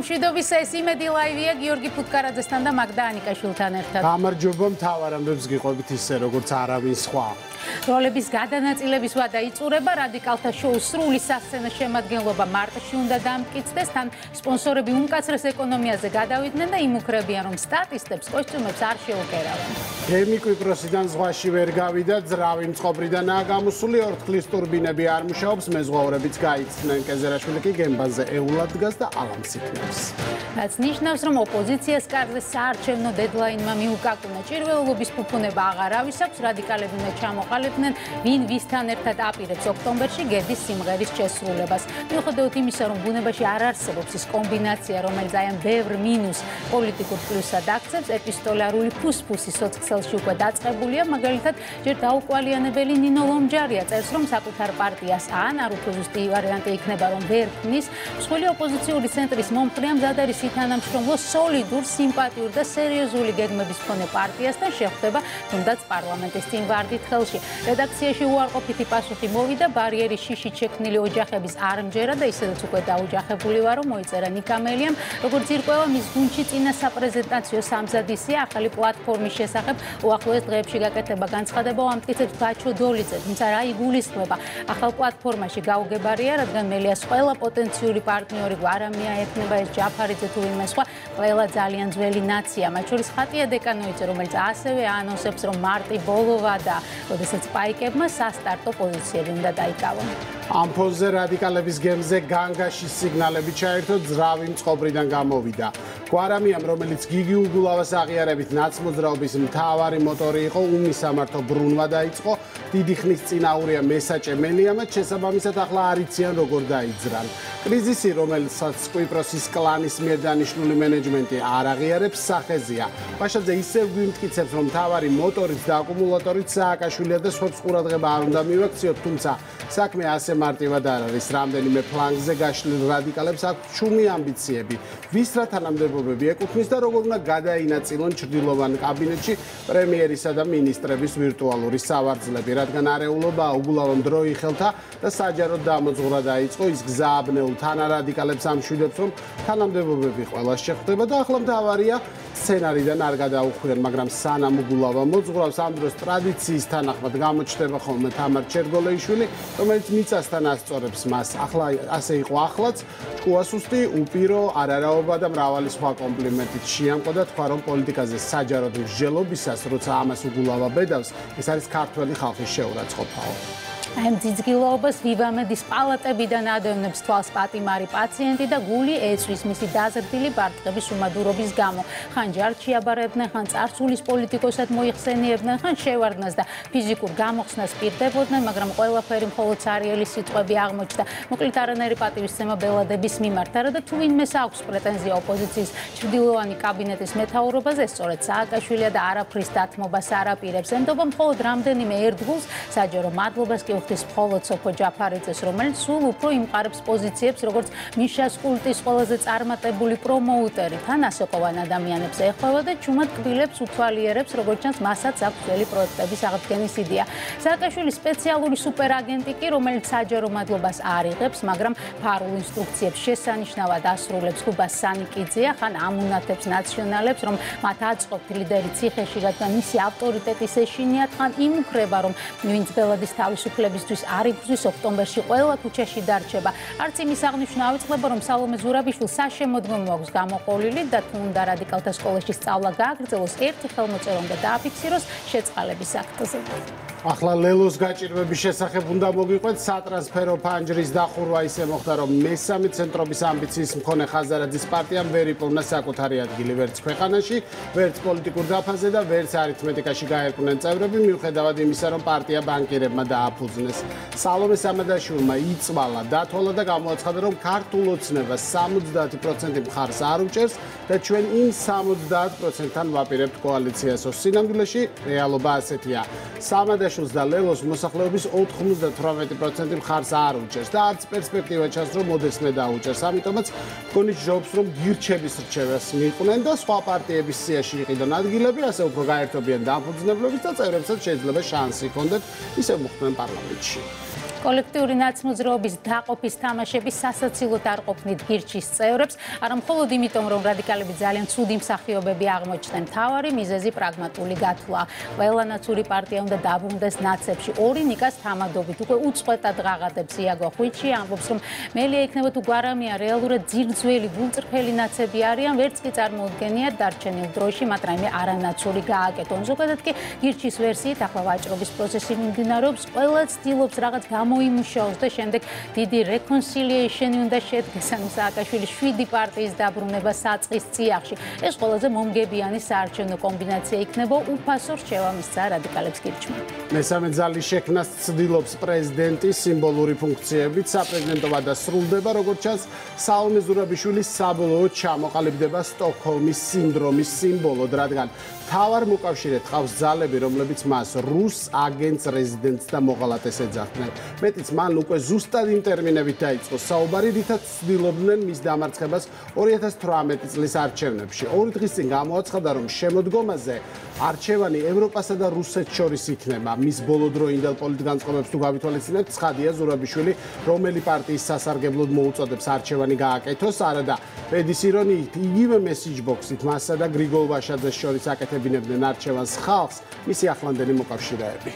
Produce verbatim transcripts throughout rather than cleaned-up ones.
მშვიდობის ეს იმედი ლაივია გიორგი ფუტკარაძესთან და მაგდა ანიკაშვილთან ერთად. გამარჯობა მთავარ ამბებს გიყვებით ისე როგორც არავინ სხვა. როლების გადანაწილების ვადა იწურება, რადიკალთა შოუს სრული სასცენო შემადგენლობა მარტში უნდა დამტკიცდეს, თან სპონსორები უმკაცრეს ეკონომიაზე გადავიდნენ და იმუქრებიან, რომ სტატისტებს კოსტიუმებს არ შეუკერავენ. გემი კვიპროსიდან ზღვაში ვერ გავიდა, ძრავი მწყობრიდანაა გამოსული, ორთქლის ტურბინები არ მუშაობს, მეზღვაურებიც გაიცნნენ. კეზერაშვილი კი გემბანზე ეულად დგას და ალამს იქნებს. რაც ნიშნავს, რომ ოპოზიციას კარზე საარჩევნო დედლაინმა მიუკაკუნა. ჭირვეულობის ფუფუნება აღარავის აქვს, რადიკალები უნდა ჩამოყალიბდნენ, ვინ ვისთან ერთად აპირებს ოქტომბერში გედის სიმღერის შესრულებას. მიუხედავად იმისა, რომ ბუნებაში არ არსებობს ის კომბინაცია, რომელიც აი ამ ბევრ მინუს პოლიტიკურ პლუსად აქცევს, ეპისტოლარული ფუსფუსი სოციალში უკვე დაწყებულია, მაგალითად, ჯერ დაუკვალიანებელი ნინო ლომჯარია წერს, რომ საკუთარ პარტიას ან არ უფრო ზუსტი ვარიანტი იქნება, რომ ვერ ქმნის, მსხვილი ოპოზიციური ცენტრის მომხრეა მზად არის ითანამშრომლო სოლიდურ, სიმპათიურ და სერიოზული გეგმების მქონე პარტიასთან შეხვდება, თუნდაც პარლამენტის წინ ვარდით ხელში. რედაქციაში უარყოფითი პასუხი მოვიდა, ბარიერის შიშით შექმნილი ოჯახების არ მჯერა და ისედაც უკვე დაუჯახებული ვარო, მოიწერა ნიკამელიამ, როგორც ირკვევა მის გუნდში წინა საპრეზენტაციო სამზადისია ახალი პლატფორმის შესახებ უახლოეს დღეებში გაკეთება განცხადება ამტკიცებს ბაჩო დოლიძე, თუმცა რა იგულისხმება ახალ პლატფორმაში გაუგებარია, რადგან მელიას ყველა პოტენციური პარტნიორი არა მიაერთნება ეს ჯაფარიძე თუ ვინმე სხვა, ყველა ძალიან ძველი ნაცია, მათ შორის ხატია დეკანოიძე, რომელიც ასევე ანონსებს, რომ მარტი ბოლოვა და როდესაც პაიკებმა სასტარტო პოზიციები უნდა დაიკავონ. ამ ფონზე რადიკალების გემზე განგაშის სიგნალები ჩაერთო, ძრავი მწყობრიდან გამოვიდა. გვარამიამ, რომელიც გიგი უგულავას აღიარებით ნაცმოძრაობის მთავარი მოტორი იყო, უმისამართო ბრუნვა დაიწყო. დიდი ხნის წინააღმდეგია მესაჭე მელიამაც, შესაბამისად ახლა არ იციან როგორ დაიძრან. კრიზისი, რომელსაც კვიპროსის კლანის მიერ დანიშნული მენეჯმენტი არ აღიარებს, სახეზეა. პაშაძე ისევ გვიმტკიცებს, რომ მთავარი მოტორიც და აკუმულატორიც სააკაშვილია და სხვებს ყურადღება არ უნდა მივაქციოთ, თუმცა საქმე ასე მარტივად არ არის. რამდენიმე ფლანგზე გაშლილ რადიკალებს აქვს ჩუმი ამბიციები. ვის რა თანამდებობები ეკუთვნის და როგორ უნდა გადაინაწილონ ჩრდილოვან კაბინეტში პრემიერისა და მინისტრების ვირტუალური სავარძლები, რადგან არეულობა უგულავამ დრო იხელთა და საჯაროდ დამოძღვრა დაიწყო, ის გზააბნეულ თანარადიკალებს ამშვიდებს, რომ თანამდებობები ყველას შეხვდება და ახლა მთავარია სცენარიდან არ გადაუხვიენ, მაგრამ სანამ უგულავა მოძღვრავს, ამ დროს ტრადიციის თანახმად გამოჩნდება ხოლმე თამარ ჩერგოლეიშვილი, რომელიც მიწასთან ასწორებს მას. ახლა ასე იყო ახლაც, ჭკუასუსტი, უპირო, არარაობა და მრავალი სხვა კომპლიმენტით შეამყო და თქვა, რომ პოლიტიკაზე საჯაროდ მსჯელობისას, როცა ამას უგულავა ბედავს, ეს არის ქართველი ხალხის შეურაცხყოფაო. ამ ძიძგილოობას ვივამედის პალატებიდან ადევნებს თვალს პატიმარი პაციენტი და გული ეწვის მისი დაზრდილი ბარტყების უმადურობის გამო. ხან ჯარ ჩიაბარებდნენ, ხან წარსულის პოლიტიკოსად მოიხსენიებდნენ, ხან შევარდნას და ფიზიკურ გამოხსნას პირდებოდნენ, მაგრამ ყველაფერი მხოლოდ ცარიელი სიტყვები აღმოჩნდა. მოკლედ არანაირი პატივისცემა ბელადების მიმართ. არა და თუ ვინმეს აქვს პრეტენზია ოპოზიციის ჩრდილოვანი კაბინეტის მეთაურობაზე, სწორედ სააკაშვილია და არაფრის დათმობას არ აპირებს. ემდობა მხოლოდ რამდენიმე ერთგულს, საჯარო მადლობას კი უხდის მხოლოდ სოფო ჯაფარიძეს, რომელიც სულ უფრო იმყარებს პოზიციებს, როგორც მიშას კულტის ყველაზე წარმატებული პრომოუტერი. თან ასეყოვან ადამიანებს ეხება და ჩუმად კბილებს უთვალიერებს, როგორც ჩანს, მასაც აქვს ძველი პროექტების აღდგენის იდეა. სააკაშვილის სპეციალური სუპერაგენტი კი, რომელიც საჯარო მადლობას არ იღებს, მაგრამ ფარულ ინსტრუქციებს შესანიშნავად ასრულებს ხუბას სანიკიძეა, ხან ამუნათებს ნაციონალებს, რომ მათ აწყობთ ლიდერი ციხეში, რადგან მისი ავტორიტეტის ეშინიათ, ხან იმუქრება, რომ ვინც ბელადის თავისუფლებისთვის არ იბრძვის, ოქტომბერში ყველა ქუჩაში დარჩება. არც იმის აღნიშვნა ავიწყდება, რომ სალომე ზურაბიშვილს საშემოდგომო აქვს გამოყოლილი და თუ უნდა რადიკალთა სკოლაში სწავლა გააგრძელოს, ერთი ხელმოწერა უნდა დააფიქსიროს შეწყალების აქტზე. ახლა ლელოს გაჭირვების შესახებ უნდა მოგიყვეთ, სატრანსფერო ფანჯრის დახურვა ისე მოხდა, რომ მესამე ცენტრობის ამბიციის მქონე ხაზარაძის პარტიამ ვერ იპოვნა საკუთარი ადგილი ვერც ქვეყანაში, ვერც პოლიტიკურ დაფაზე და ვერც არითმეტიკაში გაერკვნენ წევრები, მიუხედავად იმისა, რომ პარტია ბანკირებმა დააფუძნეს. სალომე სამადაშვილმა იწვალა, დათვალა და გამოაცხადა, რომ ქართულ ოცნებას სამოცდაათი პროცენტი მხარს არ უჭერს და ჩვენ იმ სამოცდაათ პროცენტთან ვაპირებთ კოალიციასო. სინამდვილეში რეალობა ასეთია. სამადაშვილს და ლელოს მოსახლეობის ოთხმოცდათვრამეტი პროცენტი მხარს არ უჭერს და არც პერსპექტივა ჩანს, რომ მოდესმე დაუჭერს. ამიტომაც მგონი ჯობს, რომ გირჩების რჩევას მიიყვნენ და სხვა პარტიების სიაში იყიდონ ადგილები, ასე უფრო გაერთობიან დამფუძნებლობის და წევრებსაც შეიძლება შანსი ჰქონდეთ ისევ მოხვდნენ პარლამენტში. კოლექტიური ნაცმოძრაობის დაყოფის თამაშების სასაცილოდ არ ყოფნით გირჩის წევრებს, არა მხოლოდ იმიტომ, რომ რადიკალები ძალიან ცუდი მსახიობები აღმოჩნდნენ, მთავარი მიზეზი პრაგმატული გათვლა. ყველა ნაცური პარტია უნდა დაბრუნდეს ნაცებში. ორი ნიკას თამადობით უკვე უწყვეტად ღაღადებს იაგო ხვიჩი, ამბობს, რომ მელია იქნება თუ გვარამია რეალურად ძირძველი გულწრფელი ნაცები არიან, ვერც კი წარმოუდგენიათ დარჩენილ დროში, მათ რაიმე არანაცური გააკეთონ. ზოგადად კი გირჩის ვერსიით ახლა ვაჭრობის პროცესი მიმდინარეობს, ყველა ცდილობს რაღაც გამოიმუშაოს და შემდეგ დიდი reconciliation-ი უნდა შედგეს, ანუ სააკაშვილის შვიდი პარტიის დაბრუნება საწყის წიაღში. ეს ყველაზე მომგებიანი საარჩევნო კომბინაცია იქნება, უფასო რჩევა მისცა რადიკალებს გირჩმა. მესამე ძალის შექმნას ცდილობს პრეზიდენტი სიმბოლური ფუნქციებით, საპრეზიდენტო ვადა სრულდება, როგორც ჩანს, საულმე ზურაბიშვილის საბოლოოდ ჩამოყალიბდება სტოკჰოლმის სინდრომის სიმბოლოდ, რადგან მთავარ მოკავშირედ ყავს ძალები, რომლებიც მას რუს აგენტს, რეზიდენტს და მოღალატეს ეძახდნენ. მეტიც მან უკვე ზუსტად იმ ტერმინებით დაიწყო საუბარი, რითაც ცდილობდნენ მის დამარცხებას ორი ათას თვრამეტი წლის არჩევნებში. ორი დღის წინ გამოაცხადა, რომ შემოდგომაზე არჩევანი ევროპასა და რუსეთს შორის იქნება. მის ბოლოდროინდელ პოლიტგანწყობებს თუ გავითვალისწინებთ, ცხადია ზურაბიშვილი, რომელი პარტიის სასარგებლოდ მოუწოდებს არჩევანი გააკეთოს, არადა ბედის ირონიით, იგივე message box-ით მასა და გრიგოლ ვაშაძეს შორის აკეთებინებდნენ არჩევანს ხალხს, მისი ახლანდელი მოკავშირეები.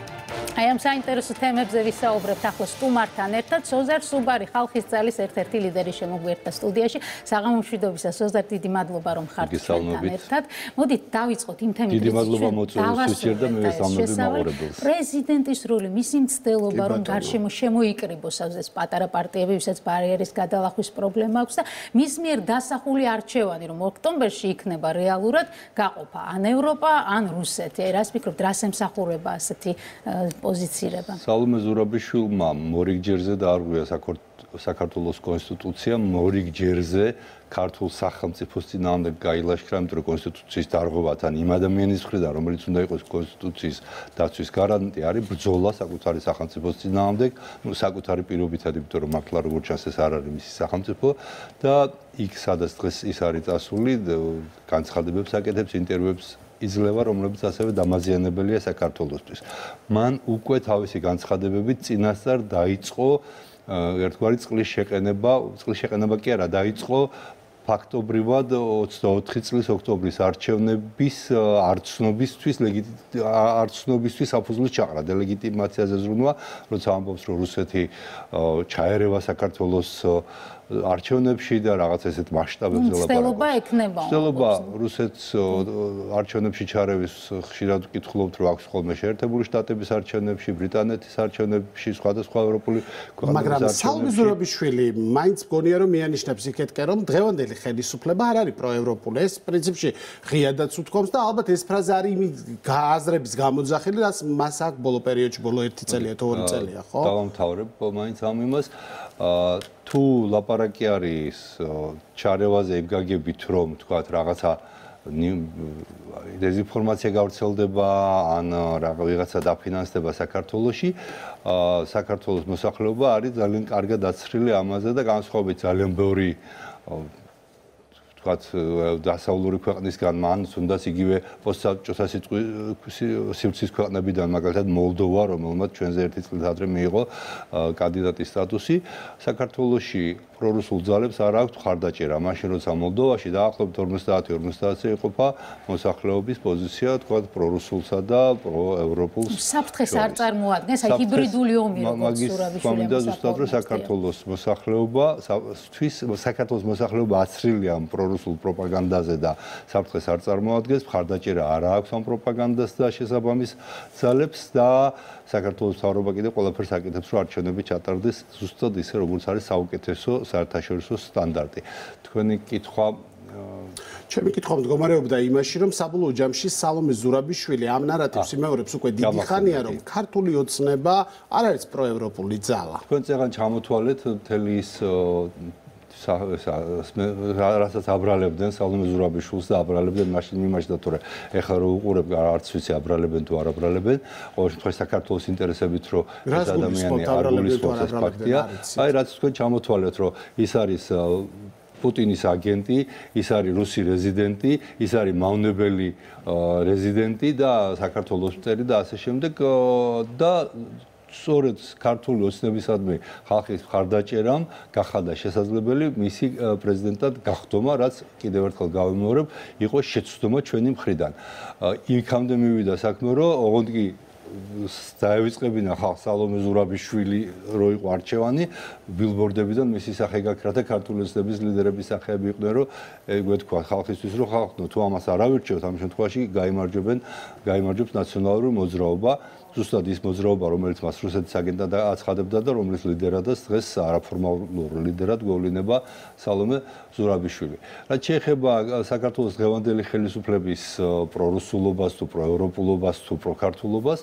აი ამ საინტერესო თემებზე ვისაუბრებთ ახლა სტუმართან ერთად. სოზარ სუბარი, ხალხის ძალის ერთ-ერთი ლიდერი შემოგვიერთდა სტუდიაში. საღამო მშვიდობისა, სოზარ, დიდი მადლობა რომ ხართ ჩვენთან ერთად. მოდით დავიწყოთ იმ თემით, დიდი მადლობა მოწვევის და მე ვესალმები მაყურებელს. პრეზიდენტის როლი, მისი მცდელობა, რომ გარშემო შემოიკრიბოს ეს პატარა პარტიები, ვისაც ბარიერის გადალახვის პრობლემა აქვს და მის მიერ დასახული არჩევანი, რომ ოქტომბერში იქნება რეალურად გაყოფა ან ევროპა, ან რუსეთი. რას ფიქრობთ, რას ემსახურება ასეთი პოზიცირება? საულმე ზურაბიშვილმა მორიგჯერზე დაარღვია საქართველოს კონსტიტუცია, მორიგჯერზე ქართულ სახელმწიფოს წინააღმდეგ გაილაშქრა, იმიტომ რომ კონსტიტუციის დარღვევათან იმ ადამიანის მხრიდან, რომელიც უნდა იყოს კონსტიტუციის დაცვის გარანტი, არის ბრძოლა საკუთარი სახელმწიფოს წინააღმდეგ, ну საკუთარი პირობითად, იმიტომ რომ მართლა როგორც ჩანს ეს არ არის მისი სახელმწიფო და იქ სადაც დღეს ის არის წასული, განცხადებებს აკეთებს, ინტერვიუებს იძლევა, რომლებიც ასევე დამაზიანებელია საქართველოსთვის. მან უკვე თავისი განცხადებებით წინასწარ დაიწყო ერთგვარი წყლის შეყენება, წყლის შეყენება კი არა, დაიწყო ფაქტობრივად ოცდაოთხი წლის ოქტომბრის არჩევნების არცნობისთვის, არცნობისთვის საფუძვლის ჩაყრა, დელეგიტიმაციაზე ზრუნვა, როცა ამბობს, რომ რუსეთი ჩაერევა საქართველოს არჩევნებში და რაღაც ესეთ მასშტაბებზე ლაპარაკობს. ცდილობა ექნება. ცდილობა რუსეთს არჩევნებში ჩარევის ხშირად ვკითხულობთ, რომ აქვს ხოლმე შეერთებული შტატების არჩევნებში, ბრიტანეთის არჩევნებში, სხვადასხვა ევროპული ქვეყნების მაგრამ საულმე ზურაბიშვილი მაინც მგონია, რომ მიანიშნებს იქეთკენ, რომ დღევანდელი ხელისუფლება არ არის პროევროპული. ეს პრინციპში ღიადაც უთქვამს და ალბათ ეს ფრაზა არის იმის გააზრების გამოძახილი, რაც მას აქვს ბოლო პერიოდში, ბოლო ერთი წელია თუ ორი წელია, ხო? დავამთავრებ მაინც ამ იმას. თუ ლაპარაკი არის ჩარევაზე ებგაგებით, რომ თქვათ რაღაცა დეზინფორმაცია გავრცელდება, ან რაღაცა დაფინანსდება საქართველოში, საქართველოს მოსახლეობა არის ძალიან კარგად დაცხრილი ამაზე და განსხვავებით ძალიან ბევრი თქვათ დასავლური ქვეყნისგან, მან თუნდაც იგივე პოსტსაბჭოთა სივრცის ქვეყნებიდან, მაგალითად მოლდოვა, რომელმაც ჩვენზე ერთი წლით ადრე მიიღო კანდიდატის სტატუსი, საქართველოში პრორუსულ ძალებს არ აქვთ მხარდაჭერა. მაშინ როცა მოლდოვაში დაახლოებით ორმოცდაათი ორმოცდაათზე იყოფა მოსახლეობის პოზიცია, თქვათ პრორუსულსა და პროევროპულს. საფრთხეს არ წარმოადგენს, აი ჰიბრიდული ომი, როგორც ზურაბიშვილი ზუსტად რომ საქართველოს მოსახლეობათვის, საქართველოს მოსახლეობა აცრილია პრორუსულ პროპაგანდაზე და საფრთხეს არ წარმოადგენს, მხარდაჭერა არ აქვს ამ პროპაგანდას და შესაბამის ძალებს და საქართველოს მთავრობა კიდე ყველაფერს აკეთებს, რომ არჩევნები ჩატარდეს ზუსტად ისე, როგორც არის საუკეთესო საერთაშორისო სტანდარტი. თქვენი კითხვა ჩემი კითხვა მდგომარეობდა იმაში, რომ საბოლოო ჯამში საულმე ზურაბიშვილი ამ ნარატივს იმეორებს უკვე დიდი ხანია, რომ ქართული ოცნება არ არის პროევროპული ძალა. თქვენ წეგან ჩამოთვალეთ მთელი ის რასაც აბრალებდნენ საულმე ზურაბიშვილს და აბრალებდნენ მაშინ მიმაჩნდა თორე ეხლა რო უყურებ არც ვიცი აბრალებენ თუ არ აბრალებენ ყოველ შემთხვევაში საქართველოს ინტერესებით რო ეს ადამიანი არ გულისხმობს ეს ფაქტია აი რაც თქვენ ჩამოთვალეთ რომ ის არის პუტინის აგენტი, ის არის რუსი რეზიდენტი, ის არის მავნებელი რეზიდენტი და საქართველოს მწერი და ასე შემდეგ და სწორედ ქართული ოცნებისადმი ხალხის მხარდაჭერამ გახადა შესაძლებელი მისი პრეზიდენტად გახდომა, რაც კიდევ ერთხელ გავიმეორებ, იყო შეცდომა ჩვენი მხრიდან. იქამდე მივიდა საქმე, რომ ოღონდ კი დაევიწყებინა ხალხს სალომე ზურაბიშვილი რო იყო არჩევანი, ბილბორდებიდან მისი სახე გაქრა და ქართული ოცნების ლიდერების სახეები იყვნენ, რომ ეგ თქვა ხალხისთვის, რომ ხალხო თუ ამას არ ავირჩევთ, ამ შემთხვევაში გაიმარჯვებენ, გაიმარჯვებს ნაციონალური მოძრაობა. ზუსტად ის მოძრაობა, რომელიც მას რუსეთის აგენტად აცხადებდა და რომლის ლიდერადაც დღეს არაფორმალურ ლიდერად გვევლინება სალომე ზურაბიშვილი. რაც შეეხება საქართველოს დღევანდელი ხელისუფლების პრორუსულობას თუ პროევროპულობას თუ პროქართულობას,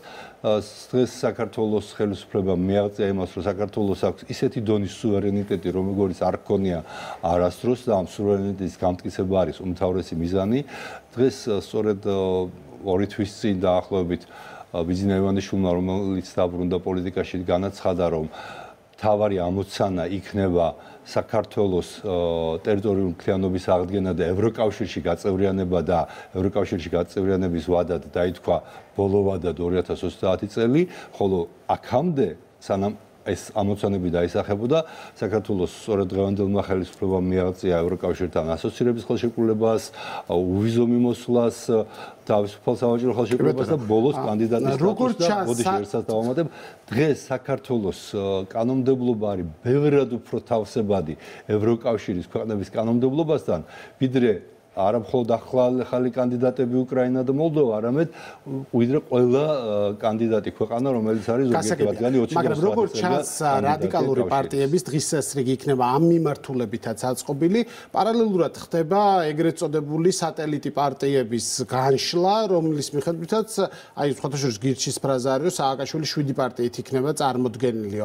დღეს საქართველოს ხელისუფლებამ მიაღწია იმას, რომ საქართველოს აქვს ისეთი დონის სუვერენიტეტი, რომელიც არ ჰქონია არასდროს და ამ სუვერენიტეტის გამტკიცება არის უმთავრესი მიზანი. დღეს სწორედ ორი თვის წინ დაახლოებით ბიძინა ივანიშვილმა, რომელიც დაბრუნდა პოლიტიკაში, განაცხადა, რომ თავარი ამოცანა იქნება საქართველოს ტერიტორიული მთლიანობის აღდგენა და ევროკავშირში გაწევრიანება და ევროკავშირში გაწევრიანების ვადად დაითქვა ბოლო ვადად ორი ათას ოცდაათი წელი, ხოლო აქამდე სანამ ეს ამოცანები დაისახებოდა, საქართველოს სწორედ დღევანდელმა ხელისუფლებამ მიაღწია ევროკავშირთან ასოცირების ხელშეკრულებას, უვიზო მიმოსვლას, თავისუფალ სავაჭრო ხელშეკრულებას და ბოლოს კანდიდატის სტატუსს და ბოდიში ერთსაც დავამატებ, დღეს საქართველოს კანონმდებლობა არის ბევრად უფრო თავსებადი ევროკავშირის ქვეყნების კანონმდებლობასთან, ვიდრე არა მხოლოდ ახალი კანდიდატები უკრაინა და მოლდოვა, არამედ ვიდრე ყველა კანდიდატი ქვეყანა, რომელიც არის ზოგიერთი ოცი მაგრამ როგორც ჩანს, რადიკალური პარტიების დღის წესრიგი იქნება ამ მიმართულებითაც აწყობილი, პარალელურად ხდება ეგრეთ წოდებული სატელიტი პარტიების განშლა, რომლის მიხედვითაც აი სხვათა შორის გირჩის ფრაზა არის, რომ სააკაშვილი შვიდი პარტიით იქნება წარმოდგენილიო.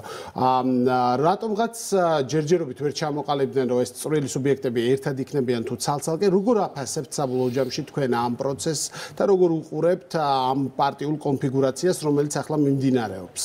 რატომღაც ჯერჯერობით ვერ ჩამოყალიბდნენ, რომ ეს წვრილი სუბიექტები ერთად იქნებიან თუ ცალ-ცალკე, როგორ აფასებთ საბოლოო ჯამში თქვენ ამ პროცესს და როგორ უყურებთ ამ პარტიულ კონფიგურაციას, რომელიც ახლა მიმდინარეობს?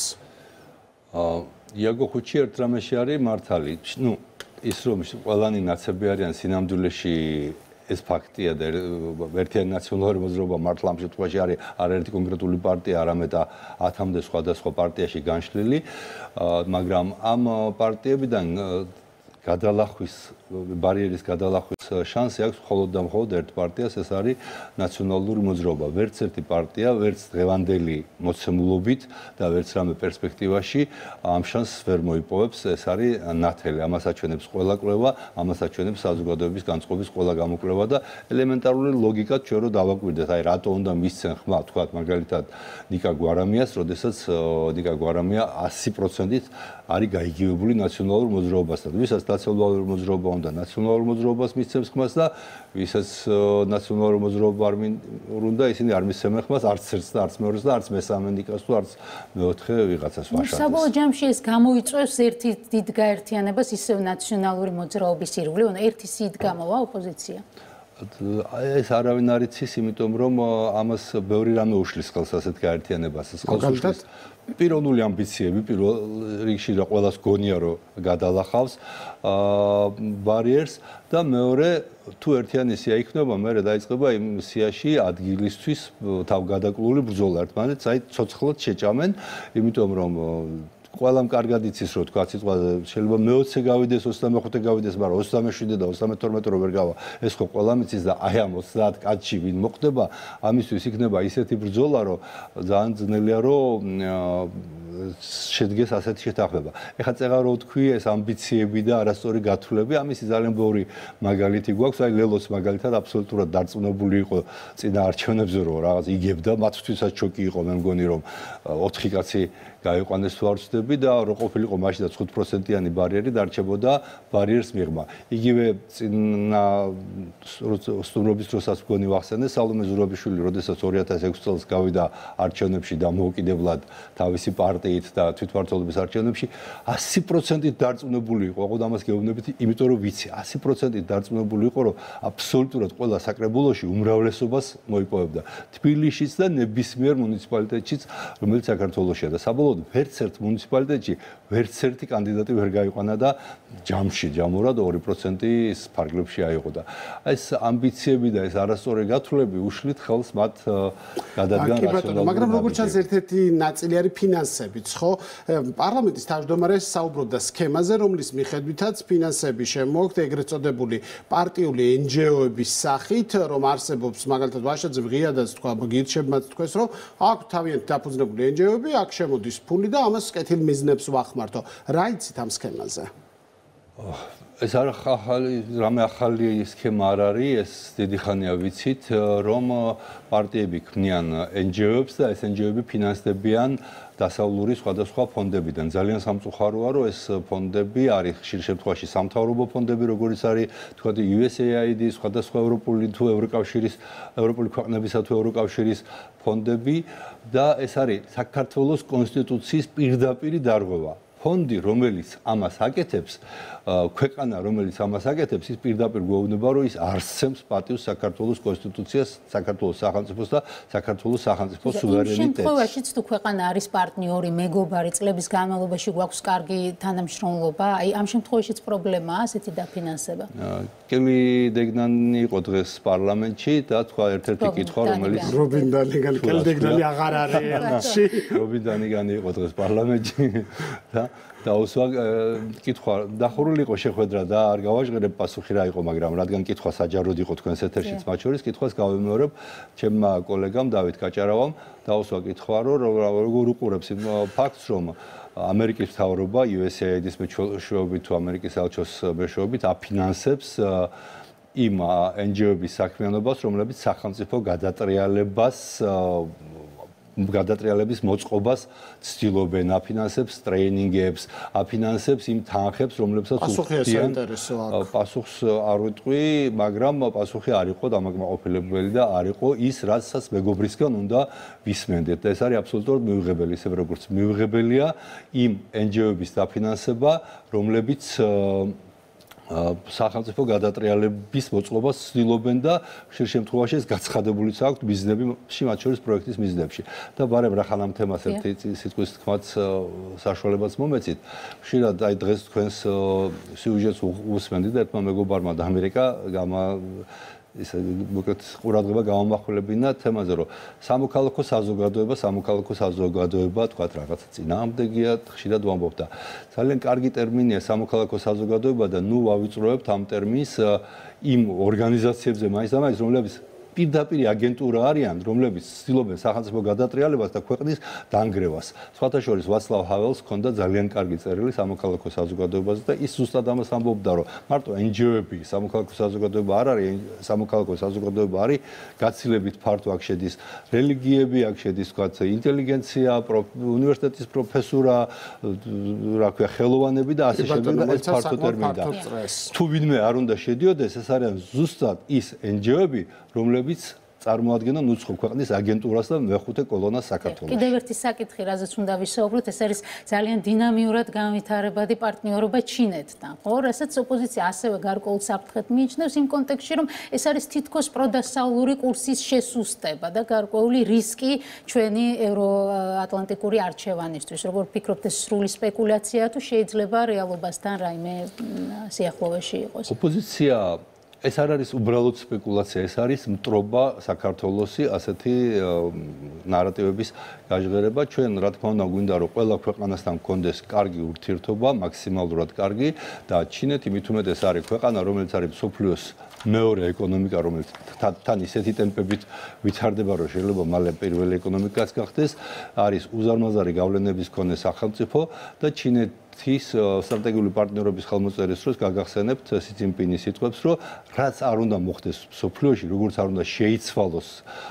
აა იაგო ხუჩი ერთ რამეში არის მართალი. ნუ ის რომ ყველანი ნაცები არიან სინამდვილეში ეს ფაქტია და ერთიანი ნაციონალური მოძრაობა მართლა ამ შემთხვევაში არის არაერთი კონკრეტული პარტია, არამედ ათამდე სხვადასხვა პარტიაში განშლილი, მაგრამ ამ პარტიებიდან გადალახვის ბარიერის გადალახვის შანსი აქვს მხოლოდ და მხოლოდ ერთ პარტიას, ეს არის ნაციონალური მოძრაობა. ვერც ერთი პარტია, ვერც დღევანდელი მოცემულობით და ვერც რამე პერსპექტივაში ამ შანსს ვერ მოიპოვებს, ეს არის ნათელი. ამას აჩვენებს ყველა კვლევა, ამას აჩვენებს საზოგადოების განწყობის ყველა გამოკვლევა და ელემენტარული ლოგიკაც ჩვენ რო დავაკვირდეთ, აი რატო უნდა მისცენ ხმა, თქვათ მაგალითად ნიკა გვარამიას, როდესაც ნიკა გვარამია ასი პროცენტით არის გაიგივებული ნაციონალურ მოძრაობასთან. ვისაც ნაციონალური მოძრაობა უნდა ნაციონალურ მოძრაობას მისცემს ხმას და ვისაც ნაციონალური მოძრაობა არ უნდა, ისინი არ მისცემენ ხმას არც ერთს და არც მეორეს და არც მესამე ნიკას თუ არც მეოთხე ვიღაცას ვაშალდეს. საბოლოო ჯამში ეს გამოიწვევს ერთი დიდ გაერთიანებას ისევ ნაციონალური მოძრაობის ირგვლივ, ერთი სიით გამოვა ოპოზიცია. ეს არავინ არ იცის, იმიტომ რომ ამას ბევრი რამე უშლის ხელს ასეთ გაერთიანებას. მაგალითად პიროვნული ამბიციები პირველ რიგში რა ყველას გონია რომ გადალახავს ბარიერს და მეორე თუ ერთიანი სია იქნება, მერე დაიწყება იმ სიაში ადგილისთვის თავგადაკლული ბრძოლა ერთმანეთს, აი ცოცხლად შეჭამენ, იმიტომ რომ ყველამ კარგად იცის რომ თქვა სიტყვა შეიძლება მეოცე გავიდეს, ოცდამეხუთე გავიდეს, მაგრამ ოცდამეშვიდე და ოცდამეთორმეტე რო ვერ გავა. ეს ხო ყველამ იცის და აი ამ ოცდაათ კაცში ვინ მოხდება, ამისთვის იქნება ისეთი ბრძოლა, რომ ძალიან ძნელია რომ შედგეს ასეთი შეთანხმება. ეხლა წეღა რო თქვი ეს ამბიციები და არასწორი გათვლები, ამისი ძალიან ბევრი მაგალითი გვაქვს. აი ლელოც მაგალითად აბსოლუტურად დარწმუნებული იყო წინა არჩევნებზე რომ რაღაც იგებდა, მათთვისაც შოკი იყო, მე მგონი რომ ოთხი კაცი გაიყვანეს თუ არ ვცდები და რო ყოფილიყო მაშინ და თხუთი პროცენტიანი ბარიერი დარჩებოდა ბარიერს მიღმა. იგივე წინა სტუმრობის დროსაც მგონი ვახსენე, სალომე ზურაბიშვილი, როდესაც ორი ათას ექვსი წელს გავიდა არჩევნებში დამოუკიდებლად თავისი პარტიით და თვითმმართველობის არჩევნებში, ასი პროცენტით დარწმუნებული იყო. ოღონდ ამას გეუბნებით, იმიტომ რომ ვიცი, ასი პროცენტით დარწმუნებული იყო, რომ აბსოლუტურად ყველა საკრებულოში უმრავლესობას მოიპოვებდა. თბილისშიც და ნებისმიერ მუნიციპალიტეტშიც, რომელიც საქართველოშია და საბოლოო საბოლოოდ ვერც ერთ მუნიციპალიტეტში ვერც ერთი კანდიდატი ვერ გაიყვანა და ჯამში ჯამურად ორი პროცენტის ფარგლებში აიღო და ეს ამბიციები და ეს არასწორი გათვლები უშლით ხელს მათ გადადგან რაციონალურ. მაგრამ როგორც ჩანს ერთ-ერთი ნაწილი არის ფინანსებიც, ხო? პარლამენტის თავმჯდომარე საუბრობდა სქემაზე, რომლის მიხედვითაც ფინანსები შემოაქვთ ეგრეთ წოდებული პარტიული εν ჯი ო-ების სახით, რომ არსებობს მაგალითად ვაშაძე ღიადაც თქვა, გირჩებმაც თქვეს, რომ აქვს თავიანთი დაფუძნებული εν ჯი ო-ები, აქ შემოდის ფული და ამას კეთილ მიზნებს ვახმართო. რა იცით ამ სქემაზე? ეს არ ახალი რამე ახალი სქემა არ არის, ეს დიდი ხანია ვიცით, რომ პარტიები ქმნიან εν ჯი ო-ებს და ეს εν ჯი ო-ები ფინანსდებიან დასავლური სხვადასხვა ფონდებიდან. ძალიან სამწუხაროა, რომ ეს ფონდები არის ხშირ შემთხვევაში სამთავრობო ფონდები, როგორც არის თქვა იუ ეს ეი აი დი, სხვადასხვა ევროპული თუ ევროკავშირის, ევროპული ქვეყნებისა თუ ევროკავშირის ფონდები და ეს არის საქართველოს კონსტიტუციის პირდაპირი დარღვევა. ფონდი, რომელიც ამას აკეთებს, ქვეყანა, რომელიც ამას აკეთებს, ის პირდაპირ გვეუბნება, რომ ის არსებს პატივს საქართველოს კონსტიტუციას, საქართველოს სახელმწიფოს და საქართველოს სახელმწიფოს სუვერენიტეტს. იმ შემთხვევაშიც თუ ქვეყანა არის პარტნიორი, მეგობარი, წლების განმავლობაში გვაქვს კარგი თანამშრომლობა, აი ამ შემთხვევაშიც პრობლემაა ასეთი დაფინანსება. კელი დეგნანი იყო დღეს პარლამენტში და თქვა ერთ-ერთი კითხვა, რომელიც რობინ დანიგანი, კელი დეგნანი აღარ არის. რობინ დანიგანი იყო დღეს პარლამენტში და დაუსვა კითხვა დახურული იყო შეხვედრა და არ გავაჟღერებ პასუხი რა იყო, მაგრამ რადგან კითხვა საჯაროდ იყო თქვენს ეთერშიც მათ შორის, კითხვას გავემეორებ ჩემმა კოლეგამ დავით კაჭარავამ, დაუსვა კითხვა, რომ როგორ უყურებს იმ ფაქტს, რომ ამერიკის მთავრობა იუ ეს ეი აი დის მეშვეობით თუ ამერიკის საელჩოს მეშვეობით აფინანსებს იმ εν ჯი ო-ების საქმიანობას, რომლებიც სახელმწიფო გადატრიალებას გადატრიალების მოწყობას ცდილობენ, აფინანსებს ტრეინინგებს, აფინანსებს იმ თანხებს, რომლებსაც უხდიან. პასუხს არ ვიტყვი, მაგრამ პასუხი არ იყო დამაკმაყოფილებელი და არ იყო ის, რასაც მეგობრისგან უნდა ვისმენდეთ და ეს არის აბსოლუტურად მიუღებელი, ისე როგორც მიუღებელია იმ εν ჯი ო-ების დაფინანსება, რომლებიც სახელმწიფო გადატრიალების მოწყობას ცდილობენ და ხშირ შემთხვევაში ეს გაცხადებულიც აქვს მიზნები, მათ შორის პროექტის მიზნებში. და ბარემ რახან ამ თემას ერთი სიტყვის თქმაც საშუალებაც მომეცით. ხშირად აი დღეს თქვენს სიუჟეტს უსმენდი და ერთმა მეგობარმა და ამერიკა გამა ის მოკეთ ყურადღება გამომახვილებინა თემაზე, რომ სამოქალაქო საზოგადოება, სამოქალაქო საზოგადოება, თქვათ რაღაცა წინააღმდეგია, ხშირად ვამბობ და ძალიან კარგი ტერმინია სამოქალაქო საზოგადოება და ნუ ვავიწროებთ ამ ტერმინს იმ ორგანიზაციებზე მაინც და მაინც, რომლებიც პირდაპირი აგენტურა არიან, რომლებიც ცდილობენ სახელმწიფო გადატრიალებას და ქვეყნის დანგრევას. სხვათა შორის ვაცლავ ჰაველს ჰქონდა ძალიან კარგი წერილი სამოქალაქო საზოგადოებაზე და ის ზუსტად ამას ამბობდა, რომ მარტო εν ჯი ო-ები, სამოქალაქო საზოგადოება არ არის, სამოქალაქო საზოგადოება არის გაცილებით ფართო, აქ შედის რელიგიები, აქ შედის თქვათ ინტელიგენცია, უნივერსიტეტის პროფესურა, რა ქვია, ხელოვანები და ასე შემდეგ და ეს ფართო ტერმინია. თუ ვინმე არ უნდა შედიოდეს, ეს არიან ზუსტად ის εν ჯი ო-ები, რომლებიც წარმოადგენენ უცხო ქვეყნის აგენტურას და მეხუთე კოლონას საქართველოში. კიდევ ერთი საკითხი, რაზეც უნდა ვისაუბროთ, ეს არის ძალიან დინამიურად განვითარებადი პარტნიორობა ჩინეთთან. ხო, რასაც ოპოზიცია ასევე გარკვეულ საფრთხედ მიიჩნევს იმ კონტექსტში, რომ ეს არის თითქოს პროდასავლური კურსის შესუსტება და გარკვეული რისკი ჩვენი ევროატლანტიკური არჩევანისთვის. როგორ ფიქრობთ, ეს სრული სპეკულაციაა თუ შეიძლება რეალობასთან რაიმე სიახლოვეში იყოს? ოპოზიცია ეს არ არის უბრალოდ სპეკულაცია, ეს არის მტრობა საქართველოსი ასეთი ნარატივების გაჟღერება. ჩვენ რა თქმა უნდა გვინდა რომ ყველა ქვეყანასთან გქონდეს კარგი ურთიერთობა, მაქსიმალურად კარგი და ჩინეთი მით უმეტეს არის ქვეყანა, რომელიც არის მსოფლიოს მეორე ეკონომიკა, რომელიც თან ისეთი ტემპებით ვითარდება, რომ შეიძლება მალე პირველი ეკონომიკაც გახდეს, არის უზარმაზარი გავლენების მქონე სახელმწიფო და ჩინეთი ის სტრატეგიული პარტნიორობის ხელმოწერის დროს გაგახსენებთ სი ძინპინის სიტყვებს, რომ რაც არ უნდა მოხდეს მსოფლიოში, როგორც არ უნდა შეიცვალოს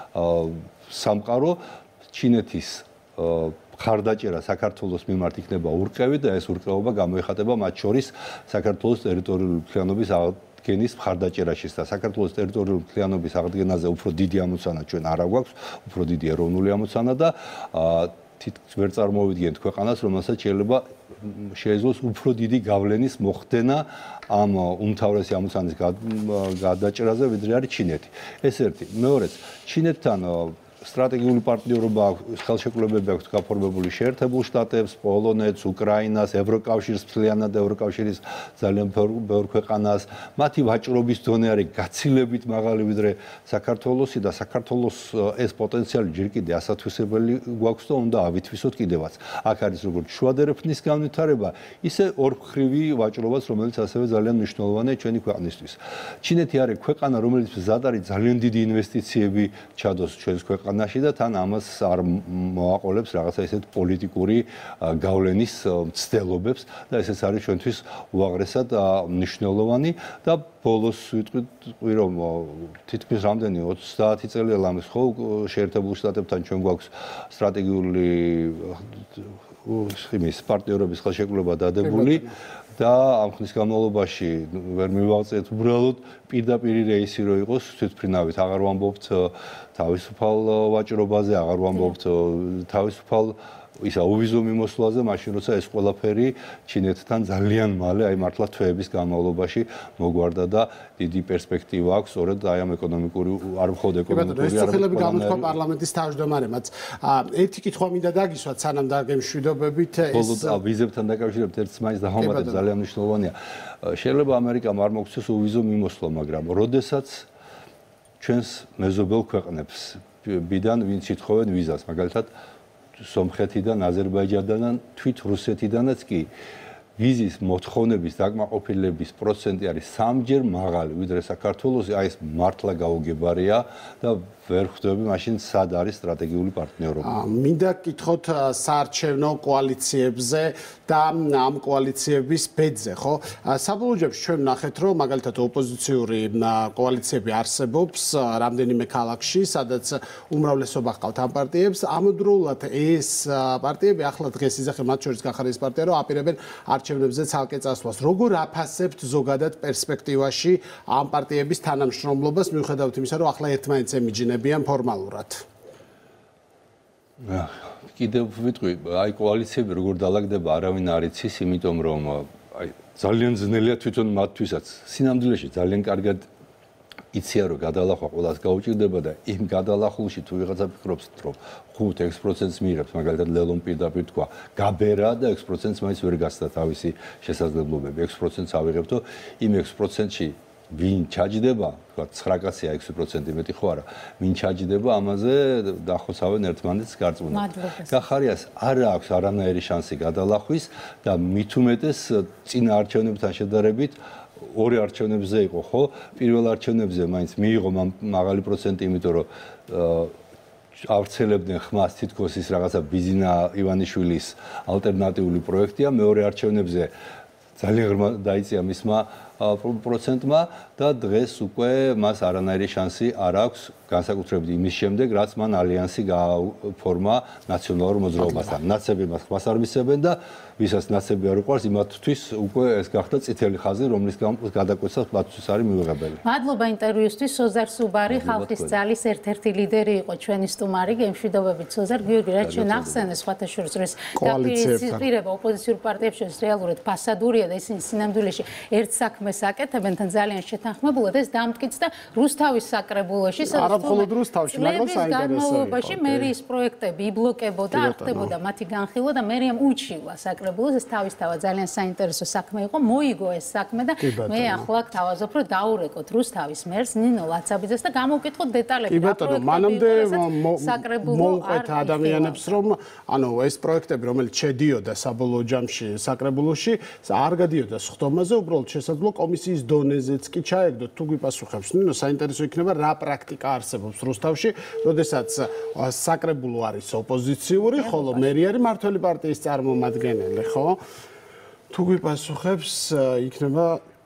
სამყარო, ჩინეთის ხარდაჭერა საქართველოს მიმართ იქნება ურყევი და ეს ურყევობა გამოიხატება მათ შორის საქართველოს ტერიტორიული მთლიანობის აღდგენის მხარდაჭერაშიც და საქართველოს ტერიტორიული მთლიანობის აღდგენაზე უფრო დიდი ამოცანა ჩვენ არ აგვაქვს, უფრო დიდი ეროვნული ამოცანა და თითქოს ვერ წარმოვიდგენთ ქვეყანას, რომელსაც შეიძლება შეეძლოს უფრო დიდი გავლენის მოხდენა ამ უმთავრესი ამოცანის გადაჭრაზე, ვიდრე არის ჩინეთი. ეს ერთი. მეორეც, ჩინეთთან სტრატეგიული პარტნიორობა აქვს, ხელშეკრულებები აქვს გაფორმებული შეერთებულ შტატებს, პოლონეთს, უკრაინას, ევროკავშირს, მთლიანად ევროკავშირის ძალიან ბევრ ქვეყანას. მათი ვაჭრობის დონე არის გაცილებით მაღალი ვიდრე საქართველოსი და საქართველოს ეს პოტენციალი ჯერ კიდე ასათვისებელი გვაქვს და უნდა ავითვისოთ კიდევაც. აქ არის როგორც შუადერეფნის განვითარება, ისე ორმხრივი ვაჭრობაც, რომელიც ასევე ძალიან მნიშვნელოვანია ჩვენი ქვეყნისთვის. ჩინეთი არის ქვეყანა, რომელიც მზად არის ძალიან დიდი ინვესტიციები ჩადოს ჩვენს ქვეყანაში და თან ამას არ მოაყოლებს რაღაცა ისეთ პოლიტიკური გავლენის მცდელობებს და ესეც არის ჩვენთვის უაღრესად მნიშვნელოვანი და ბოლოს ვიტყვი რომ თითქმის რამდენი ოცდაათი წელი ლამის ხო შეერთებულ შტატებთან ჩვენ გვაქვს სტრატეგიული იმის პარტნიორობის ხელშეკრულება დადებული და ამ ხნის განმავლობაში ვერ მივაღწევთ უბრალოდ პირდაპირი რეისი რო იყოს თვითმფრინავით აღარ ვამბობთ თავისუფალ ვაჭრობაზე აღარ ვამბობთ თავისუფალ ისა უვიზო მიმოსვლაზე მაშინ როცა ეს ყველაფერი ჩინეთთან ძალიან მალე აი მართლა თვეების განმავლობაში მოგვარდა და დიდი პერსპექტივა აქვს სწორედ აი ამ ეკონომიკური არ მხოლოდ ეკონომიკური არამედ ხელები გამოთქვა პარლამენტის თავმჯდომარემაც ერთი კითხვა მინდა დაგისვათ სანამ დაგემშვიდობებით ეს ბოლოს ვიზებთან დაკავშირებით ერთ მაინც დაհომატეთ ძალიან მნიშვნელოვანია შეიძლება ამერიკამ არ მოგცეს უვიზო მიმოსვლა მაგრამ როდესაც ჩვენს მეზობელ ქვეყნებს ბიდან ვინც ითხოვენ ვიზას მაგალითად სომხეთიდან, აზერბაიჯანიდან, თვით რუსეთიდანაც კი ვიზის მოთხოვნების დაკმაყოფილების პროცენტი არის სამჯერ მაღალი, ვიდრე საქართველოსი, აი ეს მართლა გაუგებარია და ვერ ხვდები მაშინ სად არის სტრატეგიული პარტნიორობა. მინდა გკითხოთ საარჩევნო კოალიციებზე და ამ კოალიციების ბედზე, ხო? საბოლოო ჯამში ჩვენ ვნახეთ, რომ მაგალითად ოპოზიციური კოალიციები არსებობს რამდენიმე ქალაქში, სადაც უმრავლესობა ჰყავთ ამ პარტიებს. ამავდროულად ეს პარტიები ახლა დღეს იძახენ მათ შორის გახარეს პარტია, რომ აპირებენ არჩევნებზე ცალკე წასვლას. როგორ აფასებთ ზოგადად პერსპექტივაში ამ პარტიების თანამშრომლობას, მიუხედავად იმისა, რომ ახლა ერთმანეთს ემიჯნებიან ფორმალურად? კიდევ ვიტყვი, აი კოალიციები როგორ დაალაგდება, არავინ არ იცის, იმიტომ რომ აი ძალიან ძნელია თვითონ მათთვისაც. სინამდვილეში ძალიან კარგად იციან რომ გადალახვა ყველას გაუჭირდება და იმ გადალახულში თუ ვიღაცა ფიქრობს რომ ხუთ ექვს პროცენტს მიიღებს მაგალითად ლელონ პირდაპირ თქვა გაბერა და ექვს პროცენტს მაინც ვერ გასცდა თავისი შესაძლებლობები ექვს პროცენტს ავიღებთო იმ ექვს პროცენტში ვინ ჩაჯდება თქვა ცხრა კაცია ექვსი პროცენტი მეტი ხო არა ვინ ჩაჯდება ამაზე დახოცავენ ერთმანეთს გარწმუნებას გახარიას არ აქვს არანაირი შანსი გადალახვის და მით უმეტეს წინა არჩევნებთან შედარებით ორი არჩევნებზე იყო ხო პირველ არჩევნებზე მაინც მიიღო მაღალი პროცენტი იმიტომ რომ ავრცელებდნენ ხმას თითქოს ის რაღაცა ბიზინა ივანიშვილის ალტერნატიული პროექტია მეორე არჩევნებზე ძალიან ღრმა დაიწია მისმა პროცენტმა და დღეს უკვე მას არანაირი შანსი არ აქვს განსაკუთრებით იმის შემდეგ რაც მან ალიანსი გააფორმა ნაციონალურ მოძრაობასთან ნაცები მას ხმას არ მისცემენ და ვისაც ნაცები არ უყვარს იმათთვის უკვე ეს გახდა წითელი ხაზი რომლის გადაკვეთას მათთვის არის მიუღებელი. მადლობა ინტერვიუსთვის სოზარ სუბარი ხალხის ძალის ერთ-ერთი ლიდერი იყო ჩვენი სტუმარი გემშვიდობებით სოზარ გიორგი რაც ჩვენ ახსენეს სხვათა შორის რომ კოალიცია ოპოზიციურ პარტიებს შორის რეალურად ფასადურია და ისინი სინამდვილეში ერთ საქმეს აკეთებენ თან ძალიან შეთანხმებულად ეს დამტკიცდა რუსთავის საკრებულოში არა მხოლოდ რუსთავში მაგრამ საინტერესოა მერიის პროექტები იბლოკებოდა არ ხდებოდა მათი განხილვა და მერიამ უჩილა საკრებულოს ეს თავისთავად ძალიან საინტერესო საქმე იყო მოიგო ეს საქმე და მე ახლა გთავაზობ რომ დაურეკოთ რუსთავის მერს ნინო ლაცაბიძეს და გამოვკითხოთ დეტალები რა პროექტები მანამდე მოუყვეთ ადამიანებს რომ ანუ ეს პროექტები რომელიც შედიოდა საბოლოო ჯამში საკრებულოში არ გადიოდა სხდომაზე უბრალოდ შესაძლოა კომისიის დონეზეც კი ჩაეგდოთ თუ გვიპასუხებს ნინო საინტერესო იქნება რა პრაქტიკა არსებობს რუსთავში როდესაც საკრებულო არის ოპოზიციური ხოლო მერი არის მართველი პარტიის წარმომადგენელი ხო თუ გვიპასუხებს იქნება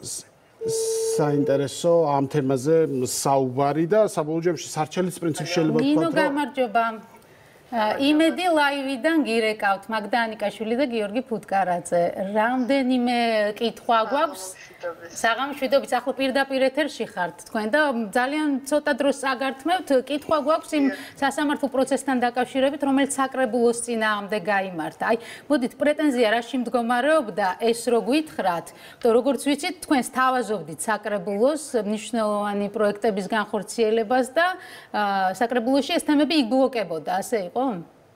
საინტერესო ამ თემაზე საუბარი და საბოლოო ჯამში სარჩელის პრინციპი შეიძლება ვთქვათ ნინო გამარჯობა იმედი ლაივიდან გირეკავთ მაგდა ანიკაშვილი და გიორგი ფუტკარაძე რამდენიმე კითხვა გვაქვს მშვიდობის. საღამო მშვიდობის. ახლა პირდაპირ ეთერში ხართ თქვენ და ძალიან ცოტა დროს აგართმევთ. კითხვა გვაქვს იმ სასამართლო პროცესთან დაკავშირებით, რომელიც საკრებულოს წინააღმდეგ გაიმართა. აი, მოდით პრეტენზია რაში მდგომარეობდა, ეს რო გითხრათ, თუ როგორც ვიცით, თქვენს თავაზობდით საკრებულოს მნიშვნელოვანი პროექტების განხორციელებას და საკრებულოში ეს თემები იბლოკებოდა, ასე იყო?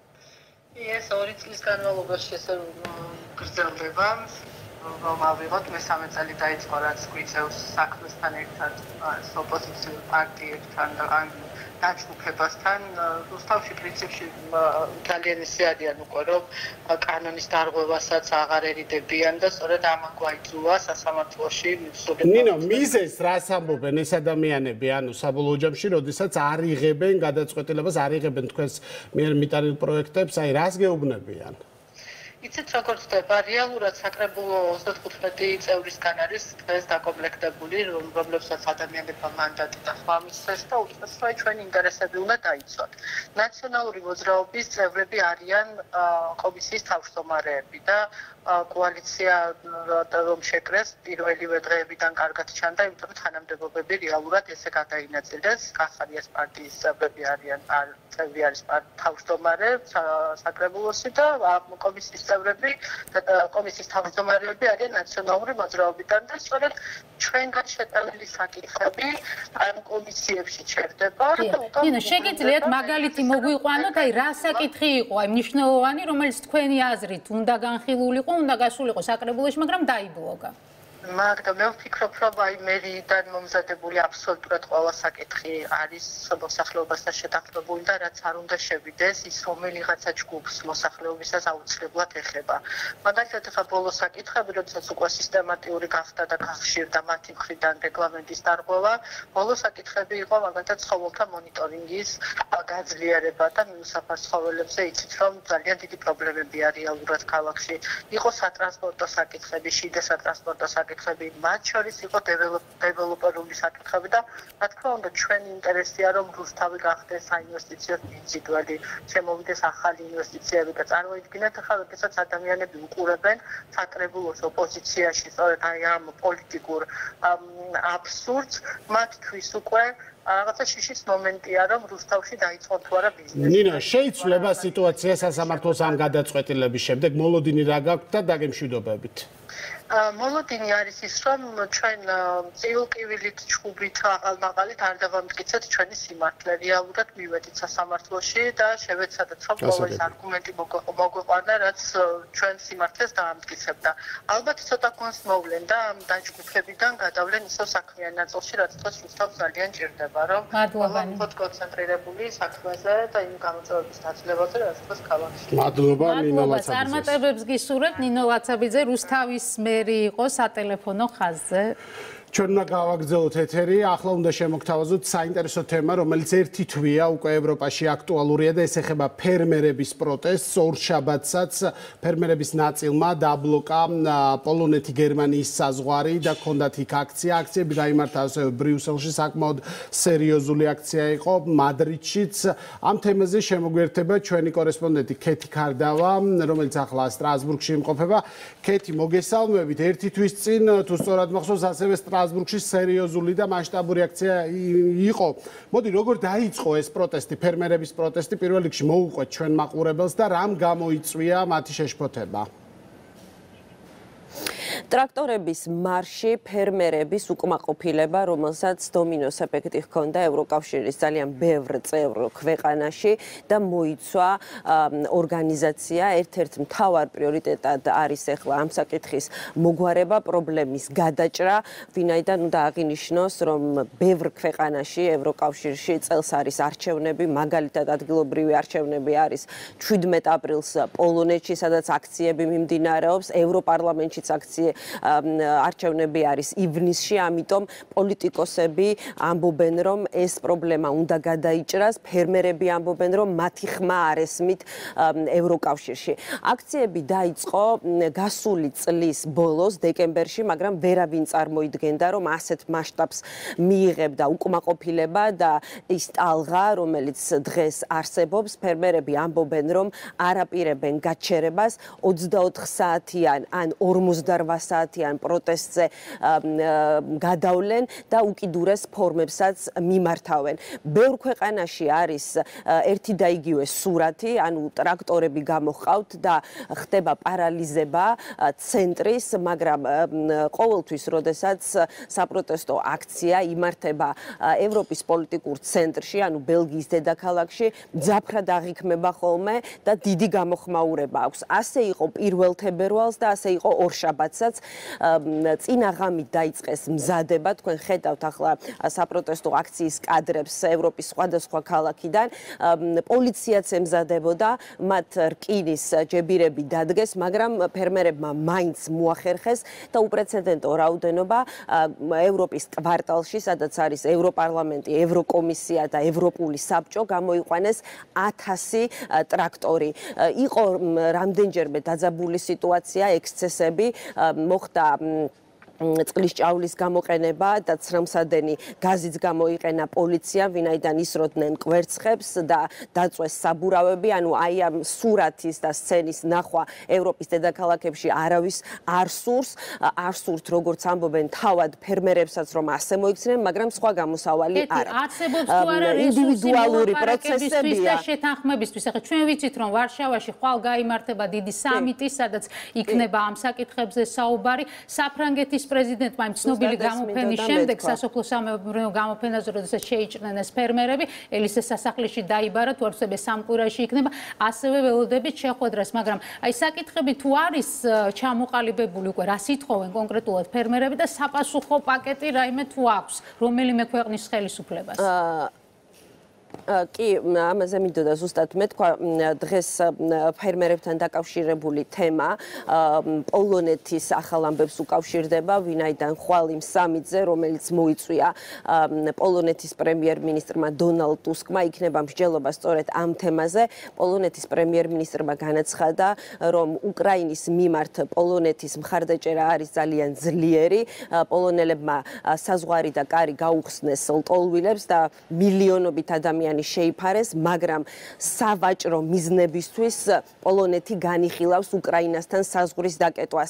ეს ორი წლის განმავლობაში ესე გრძელდება. რომ ავიღოთ მესამე წელი დაიწყო რაც გვიწევს საქმესთან ერთად ოპოზიციურ პარტიებთან ან დაჯგუფებასთან რუსთავში პრინციპში ძალიან ისე არიან უკვე რომ კანონის დარღვევასაც აღარ ერიდებიან და სწორედ ამან გვაიძულა სასამართლოში ნინო მიზეს რას ამბობენ ეს ადამიანები ანუ საბოლოო ჯამში როდესაც არ იღებენ გადაწყვეტილებას არ იღებენ თქვენს მიერ მიტანილ პროექტებს აი რას გეუბნებიან იცით როგორც ხდება რეალურად საკრებულო ოცდათხუთმეტი წევრისგან არის დღეს დაკომპლექტებული რომლებსაც ადამიანებმა მანდატი და სხვა მისცეს და უწესრიგად ჩვენი ინტერესები უნდა დაიცვათ. ნაციონალური მოძრაობის წევრები არიან კომისიის თავმჯდომარეები და კოალიცია რომ შეკრეს პირველივე დღეებიდან კარგად ჩანდა, იმიტომ რომ თანამდებობები რეალურად ესე გადაინაწილეს. კახარიას პარტიის წევრები არიან წევრი არის თავმჯდომარე საკრებულოში და კომისიის წევრები კომისიის თავმჯდომარეები არიან ნაციონალური მოძრაობიდან და სწორედ ჩვენგან შეტანილი საკითხები ამ კომისიებში ჩერდება და უკან ნინო შეგიძლიათ მაგალითი მოგვიყვანოთ აი რა საკითხი იყო აი მნიშვნელოვანი რომელიც თქვენი აზრით უნდა განხილულიყო უნდა გასულიყო საკრებულოში მაგრამ დაიბლოკა მაგრამ მე ვფიქრობ რომ აი მერიდან მომზადებული აბსოლუტურად ყველა საკითხი არის მოსახლეობასთან შეთანხმებული და რაც არ უნდა შევიდეს ის რომელიღაცა ჯგუფს მოსახლეობისას აუცილებლად ეხება. მაგალითად ახლა ბოლო საკითხები როდესაც უკვე სისტემატიური გახდა და გახშირდა მათი მხრიდან რეგლამენტის დარღვევა, ბოლო საკითხები იყო მაგალითად ცხოველთა მონიტორინგის გაძლიერება და მინუსაფას ცხოველებზე იცით რომ ძალიან დიდი პრობლემებია რეალურად ქალაქში. იყო სატრანსპორტო საკითხები, შიდა სატრანსპორტო საკითხები მათ შორის იყო დეველოპერული საკითხები და რა თქმა უნდა ჩვენი ინტერესია რომ რუსთავი გახდეს საინვესტიციო ინსტიტუტი, შემოვიდეს ახალი ინვესტიციები და წარმოიდგინეთ ახლა როდესაც ადამიანები უყურებენ საკრებულოს ოპოზიციაში სწორედ აი ამ პოლიტიკურ აბსურდს მათთვის უკვე რაღაცა შიშის მომენტია რომ რუსთავში დაიწყონ თუ არა ბიზნესი. ნინო შეიცვლება სიტუაცია სასამართლოს ამ გადაწყვეტილების შემდეგ მოლოდინი რა გაქვთ და დაგემშვიდობებით. მოლოდინი არის ის რომ ჩვენ წილკივილით ჩხუბით აღალმაღალით არ დავამტკიცეთ ჩვენი სიმართლე რეალურად მივედით სასამართლოში და შევეცადეთ რომ ყოველის არგუმენტი მოგვიყვანა რაც ჩვენ სიმართლეს დაამტკიცებდა. ალბათ ცოტა კონს მოვლენ და ამ დაჯგუფებიდან გადავლენ ისო საქმიან ნაწილში რაც დღეს რუსთავს ძალიან ჭირდება რომ მოდით კონცენტრირებული საქმეზე და იმ გამოწვევების დაცვლებაზე რაც დღეს ქალაქში. მადლობა ნინო ლაცაბიძე. წარმატებებს გისურვებთ ნინო ლაცაბიძე რუსთავის მერი იყო სატელეფონო ხაზზე. ჩვენ უნდა გავაგრძელოთ ეთერი, ახლა უნდა შემოგთავაზოთ საინტერესო თემა, რომელიც ერთი თვეა უკვე ევროპაში აქტუალურია და ეს ეხება ფერმერების პროტესტს. ორშაბათსაც ფერმერების ნაწილმა დაბლოკა პოლონეთი გერმანიის საზღვარი და ჰქონდათ იქ აქცია. აქციები გაიმართა ასევე ბრიუსელში, საკმაოდ სერიოზული აქცია იყო მადრიდშიც. ამ თემაზე შემოგვერთება ჩვენი კორესპონდენტი ქეთი ქარდავა, რომელიც ახლა სტრასბურგში იმყოფება. ქეთი, მოგესალმებით. ერთი თვის წინ თუ სწორად მახსოვს, ასევე სტრასბურგში სერიოზული და მასშტაბური აქცია იყო. მოდი, როგორ დაიწყო ეს პროტესტი, ფერმერების პროტესტი, პირველ რიგში მოუყვეთ ჩვენ მაყურებელს და რამ გამოიწვია მათი შეშფოთება? ტრაქტორების მარში ფერმერების უკმაყოფილება, რომელსაც დომინოს ეფექტი ჰქონდა ევროკავშირის ძალიან ბევრ წევრ ქვეყანაში და მოიცვა ორგანიზაცია ერთ-ერთ მთავარ პრიორიტეტად არის ახლა ამ საკითხის მოგვარება, პრობლემის გადაჭრა, ვინაიდან უნდა აღინიშნოს, რომ ბევრ ქვეყანაში ევროკავშირში წელს არის არჩევნები, მაგალითად ადგილობრივი არჩევნები არის შვიდმეტ აპრილს პოლონეთში, სადაც აქციები მიმდინარეობს, ევროპარლამენტშიც აქციები არჩევნები არის ივნისში, ამიტომ პოლიტიკოსები ამბობენ, რომ ეს პრობლემა უნდა გადაიჭრას, ფერმერები ამბობენ, რომ მათი ხმა არ ესმით ევროკავშირში. აქციები დაიწყო გასული წლის ბოლოს, დეკემბერში, მაგრამ ვერავინ წარმოიდგენდა, რომ ასეთ მასშტაბს მიიღებდა უკმაყოფილება და ის ტალღა, რომელიც დღეს არსებობს, ფერმერები ამბობენ, რომ არ აპირებენ გაჩერებას ოცდაოთხ საათიან ან ორმოცდარვა ოცდასაათიან პროტესტზე გადავლენ და უკიდურეს ფორმებსაც მიმართავენ. ბევრ ქვეყანაში არის ერთი და იგივე სურათი, ანუ ტრაქტორები გამოჰყავთ და ხდება პარალიზება ცენტრის, მაგრამ ყოველთვის, როდესაც საპროტესტო აქცია იმართება ევროპის პოლიტიკურ ცენტრში, ანუ ბელგიის დედაქალაქში, მძაფრად აღიქმება ხოლმე და დიდი გამოხმაურება აქვს. ასე იყო პირველ თებერვალს და ასე იყო ორშაბათსაც. წინა ღამით დაიწყეს მზადება, თქვენ ხედავთ ახლა საპროტესტო აქციის კადრებს ევროპის სხვადასხვა ქალაქიდან. პოლიციაც ემზადებოდა, მათ რკინის ჯებირები დადგეს, მაგრამ ფერმერებმა მაინც მოახერხეს და უპრეცედენტო რაოდენობა ევროპის კვარტალში, სადაც არის ევროპარლამენტი, ევროკომისია და ევროპული საბჭო, გამოიყვანეს ათასი ტრაქტორი. იყო რამდენჯერმე დაძაბული სიტუაცია, ექსცესები, მოხდა წყლის ჭაულის გამოყენება და ცრემსადენი გაზიც გამოიყენა პოლიციამ, ვინაიდან ისროდნენ კვერცხებს და დაწვეს საბურავები, ანუ აი ამ სურათის და სცენის ნახვა ევროპის დედაქალაქებში არავის არ სურს, არ სურთ, როგორც ამბობენ, თავად ფერმერებსაც რომ ასე მოიქცნენ, მაგრამ სხვა გამოსავალი არ აქვს. არსებობს თუ არა ინდივიდუალური პროცესებია და შეთანხმებისთვის. ახლა ჩვენ ვიცით, რომ ვარშავაში ხვალ გაიმართება დიდი სამიტი, სადაც იქნება ამ საკითხებზე საუბარი. საფრანგეთის პრეზიდენტმა იმ ცნობილი გამოფენის შემდეგ სასოფლო სამეურნეო გამოფენაზე, როდესაც შეიჭრნენ ეს ფერმერები, ელისეს სასახლეში დაიბარა, თუ არ ვცდები სამ კვირაში იქნება, ასევე ველოდებით შეხვედრას, მაგრამ აი საკითხები თუ არის ჩამოყალიბებული უკვე, რა სითხოვენ კონკრეტულად ფერმერები და საპასუხო პაკეტი რაიმე თუ აქვს, რომელიმე ქვეყნის ხელისუფლებას? კი, ამაზე მინდოდა ზუსტად მეთქვა, დღეს ფერმერებთან დაკავშირებული თემა პოლონეთის ახალ ამბებს უკავშირდება, ვინაიდან ხვალ იმ სამიტზე, რომელიც მოიწვია პოლონეთის პრემიერ-მინისტრმა დონალდ ტუსკმა, იქნება მსჯელობა სწორედ ამ თემაზე. პოლონეთის პრემიერ-მინისტრმა განაცხადა, რომ უკრაინის მიმართ პოლონეთის მხარდაჭერა არის ძალიან ძლიერი, პოლონელებმა საზღვარი და კარი გაუხსნეს ლტოლვილებს და მილიონობით ადამიანი შეიფარეს, მაგრამ სავაჭრო მიზნებისთვის პოლონეთი განიხილავს უკრაინასთან საზღვრის დაკეტვას.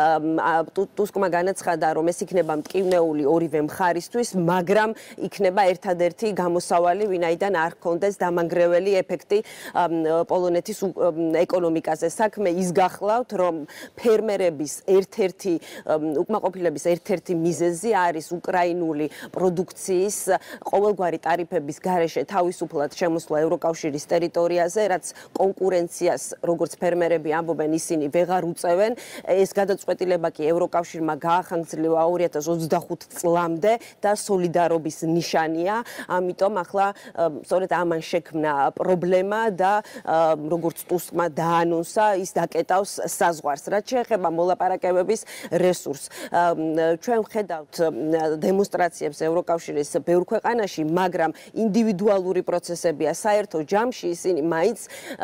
ტუსკმა განაცხადა, რომ ეს იქნება მტკივნეული ორივე მხარისთვის, მაგრამ იქნება ერთადერთი გამოსავალი, ვინაიდან არ ჰქონდეს დამანგრეველი ეფექტი პოლონეთის ეკონომიკაზე. საქმე ის გახლავთ, რომ ფერმერების ერთ-ერთი უკმაყოფილების ერთ-ერთი მიზეზი არის უკრაინული პროდუქციის ყოველგვარი ტარიფების გარეშე თავისუფლად შემოსვლა ევროკავშირის ტერიტორიაზე, რაც კონკურენციას, როგორც ფერმერები ამბობენ, ისინი ვეღარ უწევენ. ეს გადაწყვეტილება კი ევროკავშირმა გაახანგრძლივა ორი ათას ოცდახუთი წლამდე და სოლიდარობის ნიშანია. ამიტომ ახლა სწორედ ამან შექმნა პრობლემა და როგორც ტუსკმა დაანონსა, ის დაკეტავს საზღვარს. რაც შეეხება მოლაპარაკებების რესურსს, ჩვენ ვხედავთ დემონსტრაციებს ევროკავშირის ბევრ ქვეყანაში, მაგრამ ინდივიდუალური პროცესებია. საერთო ჯამში ისინი მაინც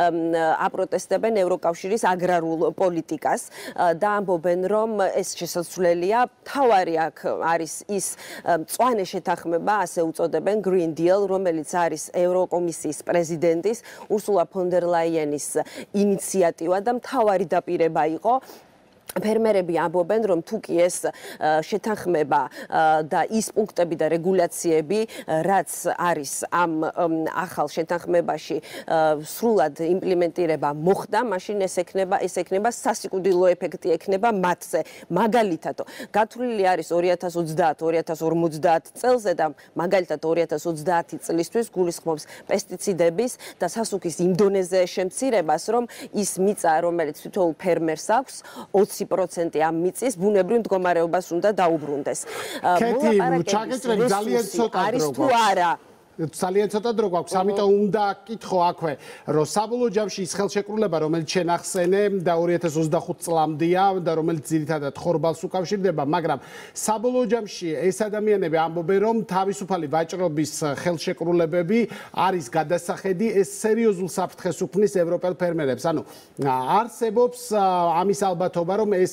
აპროტესტებენ ევროკავშირის აგრარულ პოლიტიკას და ამბობენ, რომ ეს შესაძლებელია. თავარი აქ არის ის მწვანე შეთანხმება, ასე უწოდებენ Green Deal, რომელიც არის ევროკომისიის პრეზიდენტის ურსულა ფონ დერ ლაიენის ინიციატივა და მთავარი დაპირება იყო. ფერმერები ამბობენ, რომ თუ კი ეს შეთანხმება და ის პუნქტები და რეგულაციები, რაც არის ამ ახალ შეთანხმებაში სრულად იმპლემენტირება მოხდა, მაშინ ეს ექნება, ეს ექნება სასიკვდილო ეფექტი ექნება მათზე. მაგალითად, გათვლილი არის ორი ათას ოცდაათ ორი ათას ორმოცდაათ წელზე და მაგალითად ორი ათას ოცდაათი წლისთვის გულისხმობს პესტიციდების და სასუქის იმ დონეზე შემცირებას, რომ ის მიწა, რომელიც თითოეულ ფერმერს აქვს, ოცი პროცენტი ამ მიწის ბუნებრივ მდგომარეობას უნდა დაუბრუნდეს. კეთი, ჩაგეჭრები ძალიან ცოტა დრო გვაქვს. ძალიან ცოტა დრო გვაქვს, ამიტომ უნდა კითხო აქვე, რომ საბოლოო ჯამში ის ხელშეკრულება, რომელიც შენახსენე და ორი ათას ოცდახუთი წლამდეა და რომელიც ძირითადად ხორბალს უკავშირდება, მაგრამ საბოლოო ჯამში ეს ადამიანები ამბობენ, რომ თავისუფალი ვაჭრობის ხელშეკრულებები არის გადასახედი, ეს სერიოზულ საფრთხეს უქმნის ევროპელ ფერმერებს. ანუ არსებობს ამის ალბათობა, რომ ეს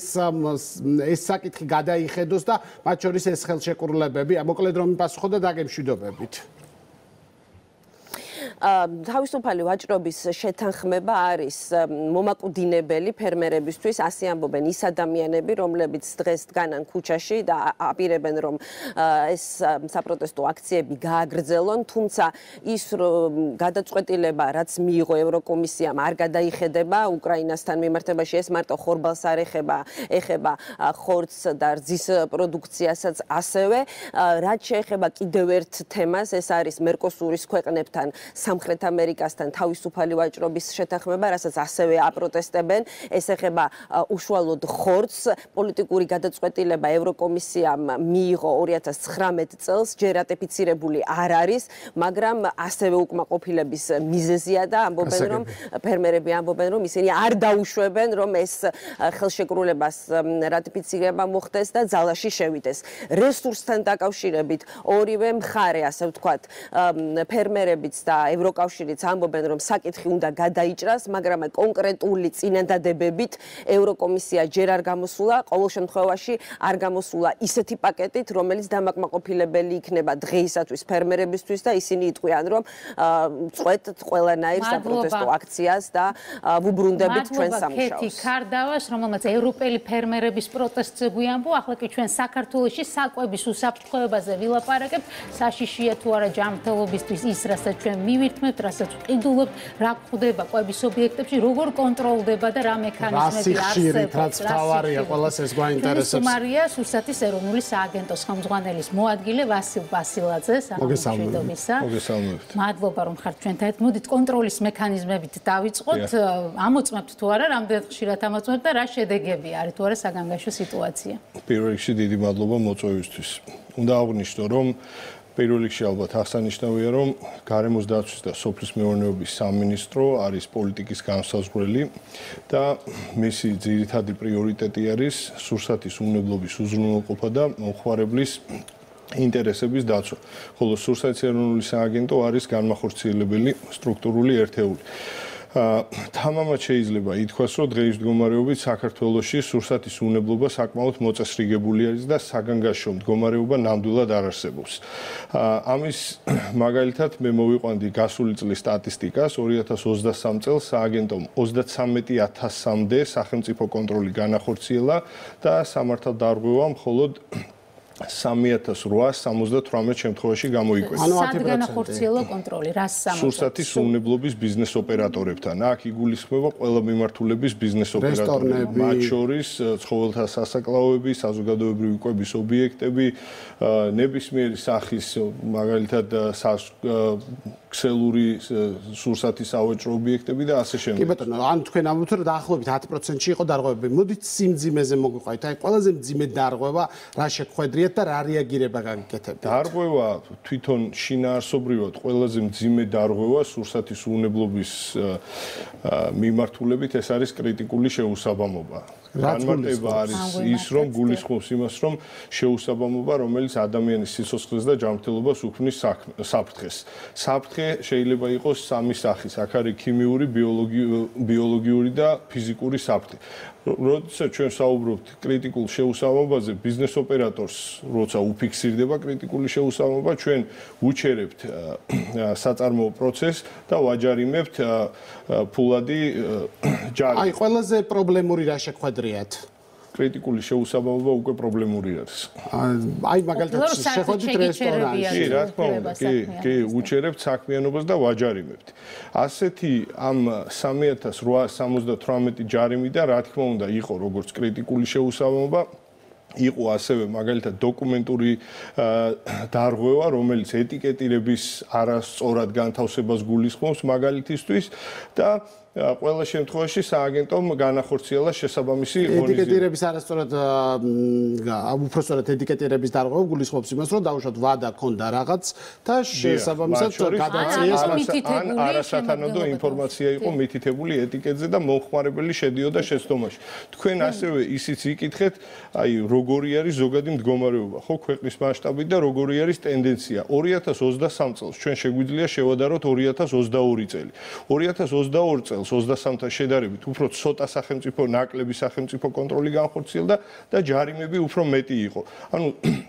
ეს საკითხი გადაიხედოს და მათ შორის ეს ხელშეკრულებები, მოკლედ რომ მიპასუხო და დაგემშვიდობებით. თავისუფალი ვაჭრობის შეთანხმება არის მომაკვდინებელი ფერმერებისთვის, ასე ამბობენ ის ადამიანები, რომლებიც დღეს დგანან ქუჩაში და აპირებენ რომ ეს საპროტესტო აქციები გააგრძელონ, თუმცა ის გადაწყვეტილება, რაც მიიღო ევროკომისიამ, არ გადაიხედება უკრაინასთან მიმართებაში, ეს მარტო ხორბალს არ ეხება, ეხება ხორცს და რძის პროდუქციასაც ასევე. რაც შეეხება კიდევ ერთ თემას, ეს არის მერკოსურის ქვეყნებთან, სამხრეთ ამერიკასთან თავისუფალი ვაჭრობის შეთანხმება, რასაც ასევე აპროტესტებენ. ეს ეხება უშუალოდ ხორცს. პოლიტიკური გადაწყვეტილება ევროკომისიამ მიიღო ორი ათას ცხრამეტ წელს, ჯერ რატიფიცირებული არ არის, მაგრამ ასევე უკმაყოფილების მიზეზია და ამბობენ, რომ ფერმერები ამბობენ, რომ ისინი არ დაუშვებენ, რომ ეს ხელშეკრულებას რატიფიცირება მოხდეს და ძალაში შევიდეს. რესურსთან დაკავშირებით ორივე მხარე, ასე ვთქვათ, ფერმერებიც და ევროკავშირიც ამბობენ, რომ საკითხი უნდა გადაიჭრას, მაგრამ კონკრეტული წინადადებებით ევროკომისია ჯერ არ გამოსულა, ყოველ შემთხვევაში არ გამოსულა ისეთი პაკეტით, რომელიც დამაკმაყოფილებელი იქნება დღეისათვის ფერმერებისთვის და ისინი იტყვიან, რომ წყვეტთ ყველანაირ საპროტესტო აქციას და ვუბრუნდებით ჩვენ სამუშაოს. მადლობა, ქეთი ქარდავას, რომელმაც ევროპელი ფერმერების პროტესტზე გვიამბო, ახლა კი ჩვენ საქართველოში საკვების უსაფრთხოებაზე ვილაპარაკებთ. საშიშია თუ არა ჯანმრთელობისთვის ის, რასაც ჩვენ მივირთმევთ, რასაც ვყიდულობთ, რა გვხდება კვების ობიექტებში, როგორ კონტროლდება და რა მექანიზმები არსებობს. რაც თავარია, ყველას ეს გვაინტერესებს. მარია სურსათის ეროვნული სააგენტოს ხელმძღვანელის მოადგილე ვასილ ვასილაძე, მოგესალმებით. მოგესალმებით. მადლობა რომ ხართ ჩვენთან ერთად. მოდით კონტროლის მექანიზმებით დავიწყოთ. ამოწმებთ თუ არა, რამდენად ხშირად ამოწმებთ და რა შედეგები არის თუ არა საგანგაშო სიტუაცია. პირველ რიგში დიდი მადლობა მოწვევისთვის. უნდა აღვნიშნო, რომ პირველ რიგში ალბათ აღსანიშნავია, რომ გარემოს დაცვის და სოფლის მეურნეობის სამინისტრო არის პოლიტიკის განსაზღვრელი და მისი ძირითადი პრიორიტეტი არის სურსათის უნებლობის უზრუნველყოფა და მომხმარებლის ინტერესების დაცვა. ხოლო სურსათის ეროვნული სააგენტო არის განმახორციელებელი სტრუქტურული ერთეული. თამამად შეიძლება ითქვას, რომ დღეის მდგომარეობით საქართველოში სურსათის უნებლობა საკმაოდ მოწესრიგებული არის და საგანგაშო მდგომარეობა ნამდვილად არ არსებობს. ამის მაგალითად მე მოვიყვანდი გასული წლის სტატისტიკას, ორი ათას ოცდასამ წელს სააგენტომ ოცდაცამეტი ათასამდე სახელმწიფო კონტროლი განახორციელა და სამართალდარღვევა მხოლოდ სამი ათას რვაას სამოცდათვრამეტ შემთხვევაში გამოიკვეთა. სად განახორციელა კონტროლი? რას სამოცდათვრამეტ? სურსათის უნებლობის ბიზნეს ოპერატორებთან. აქ იგულისხმება ყველა მიმართულების ბიზნეს ოპერატორები, მათ შორის ცხოველთა სასაკლაოები, საზოგადოებრივი კვების ობიექტები, ნებისმიერი სახის მაგალითად ქსელური სურსათის სავაჭრო ობიექტები და ასე შემდეგ. კი ბატონო, ან თქვენ ამბობთ, რომ დაახლოებით ათი პროცენტში იყო დარღვევები. მოდით სიმძიმეზე მოგვიყვანით. აი, ყველაზე მძიმე დარღვევა რა შეხვედრიათ და რა რეაგირება გაკეთებთ? დარღვევა თვითონ შინაარსობრივად ყველაზე მძიმე დარღვევა სურსათის უნებლობის მიმართულებით ეს არის კრიტიკული შეუსაბამობა. განმარტება არის ის, რომ გულისხმობს იმას, რომ შეუსაბამობა, რომელიც ადამიანის სიცოცხლეს და ჯანმრთელობას უქმნის საფრთხეს. საფრთხე შეიძლება იყოს სამი სახის, აქ არის ქიმიური, ბიოლოგიური და ფიზიკური საფრთხე. როდესაც ჩვენ საუბრობთ კრიტიკულ შეუსაბამობაზე, ბიზნეს ოპერატორს როცა უფიქსირდება კრიტიკული შეუსაბამობა, ჩვენ უჩერებთ საწარმოო პროცესს და ვაჯარიმებთ ფულადი ჯარი. აი, ყველაზე პრობლემური რა შეხვედრიათ? კრიტიკული შეუსაბამობა უკვე პრობლემური არის. აი, მაგალითად შეხვედრით რესტორანში. კი, რა თქმა უნდა, კი, კი, უჩერებთ საქმიანობას და ვაჯარიმებთ. ასეთი ამ სამი ათას რვაას სამოცდათვრამეტი ჯარიმი და რა თქმა უნდა იყო როგორც კრიტიკული შეუსაბამობა, იყო ასევე მაგალითად დოკუმენტური დარღვევა, რომელიც ეტიკეტირების არასწორად განთავსებას გულისხმობს მაგალითისთვის და ყველა შემთხვევაში სააგენტომ განახორციელა შესაბამისი ღონისძიება. ეტიკეტირების არასწორად უпростоრად ეტიკეტირების დარღვევა გულისხმობს იმას, რომ დაუშვათ ვადა ქონდა რაღაც და შესაბამისად გადაწიეს ან არასათანადო ინფორმაცია იყო მითითებული ეტიკეტზე და მომხმარებელი შედიოდა შეცდომაში. თქვენ ასევე ისიც იკითხეთ, აი როგორი არის ზოგადი მდგომარეობა, ხო, ქვეყნის მასშტაბით და როგორი არის ტენდენცია. ორი ათას ოცდასამ წელს ჩვენ შეგვიძლია შევადაროთ ორი ათას ოცდაორი წელი. ორი ათას ოცდაორი წელს ოცდასამთან შედარებით უფრო ცოტა სახელმწიფო ნაკლები სახელმწიფო კონტროლი განხორციელდა და ჯარიმები უფრო მეტი იყო. ანუ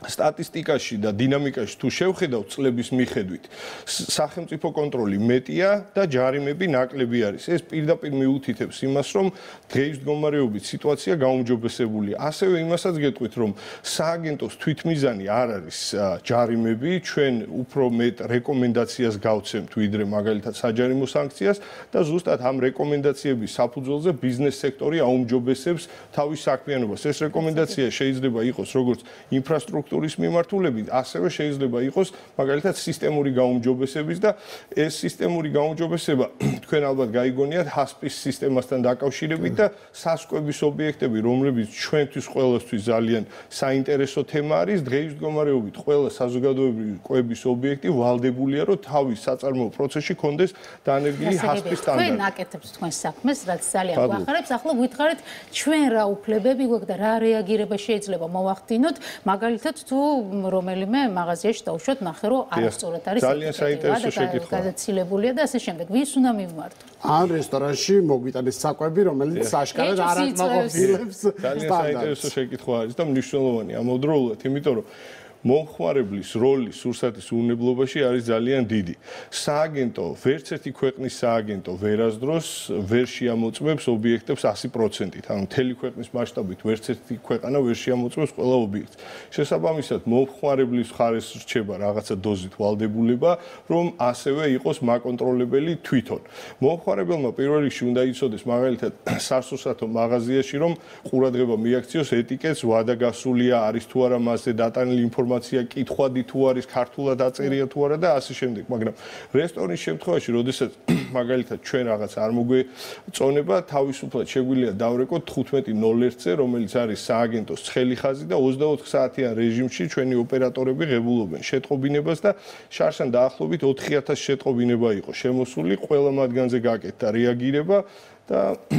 სტატისტიკაში და დინამიკაში თუ შევხედავთ წლების მიხედვით, სახელმწიფო კონტროლი მეტია და ჯარიმები ნაკლები არის. ეს პირდაპირ მიუთითებს იმას, რომ დღეის მდგომარეობით სიტუაცია გაუმჯობესებულია. ასევე იმასაც გეტყვით, რომ სააგენტოს თვითმიზანი არ არის ჯარიმები, ჩვენ უფრო მეტ რეკომენდაციას გავცემთ, ვიდრე მაგალითად საჯარიმო სანქციას და ზუსტად ამ რეკომენდაციების საფუძველზე ბიზნეს სექტორი აუმჯობესებს თავის საქმიანობას. ეს რეკომენდაცია შეიძლება იყოს როგორც ინფრასტრუქტურის მიმართულებით, ასევე შეიძლება იყოს მაგალითად სისტემური გაუმჯობესების და ეს სისტემური გაუმჯობესება თქვენ ალბათ გაიგონიათ ჰასპის სისტემასთან დაკავშირებით და სასკვების ობიექტები, რომლებიც ჩვენთვის ყველასთვის ძალიან საინტერესო თემა არის, დღეის მდგომარეობით ყველა საზოგადოებრივი კვების ობიექტი ვალდებულია, რომ თავის საწარმოო პროცესში კონდეს დანერგილი ჰასპის სტანდარტი. თქვენ აკეთებთ თქვენ საქმეს, რაც ძალიან გვახარებს. ახლა გითხარით, ჩვენ რა უფლებები გვაქვს და რა რეაგირება შეიძლება მოვახდინოთ, მაგალითად თუ რომელიმე მაღაზიაში დავუშვათ, ნახე რომ არასწორად არის ძალიან საინტერესო შეკითხვა. გადაცილებულია და ასე შემდეგ. ვის უნდა მივმართო? ან რესტორანში მოგვიტანეს საკვები, რომელიც აშკარად არ აკმაყოფილებს სტანდარტს. ძალიან საინტერესო შეკითხვა არის და მნიშვნელოვანი ამავდროულად, იმიტომ რომ მომხმარებლის როლი სურსათის უნებლობაში არის ძალიან დიდი. სააგენტო, ვერც ერთი ქვეყნის სააგენტო ვერასდროს ვერ შეამოწმებს ობიექტებს ასი პროცენტით. ანუ მთელი ქვეყნის მასშტაბით ვერც ერთი ქვეყანა ვერ შეამოწმებს ყველა ობიექტს. შესაბამისად, მომხმარებლის მხარეს რჩება რაღაცა დოზით ვალდებულება, რომ ასევე იყოს მაკონტროლებელი თვითონ. მომხმარებელმა პირველ რიგში უნდა იცოდეს მაგალითად სასურსათო მაღაზიაში, რომ ყურადღება მიაქციოს ეტიკეტს, ვადა გასულია, არის თუ არა მასზე დატანილი ინფორმაცია ინფორმაცია კითხვადი თუ არის ქართულად დაწერია თუ არა და ასე შემდეგ, მაგრამ რესტორნის შემთხვევაში, როდესაც მაგალითად ჩვენ რაღაც არ მოგვეწონება, თავისუფლად შეგვიძლია დავრეკოთ თხუთმეტი ნულ ერთზე, რომელიც არის სააგენტოს ცხელი ხაზი და ოცდაოთხ საათიან რეჟიმში ჩვენი ოპერატორები ღებულობენ შეტყობინებას და შარშან დაახლოებით ოთხი ათასი შეტყობინება იყო შემოსული, ყველა მათგანზე გაკეთდა რეაგირება და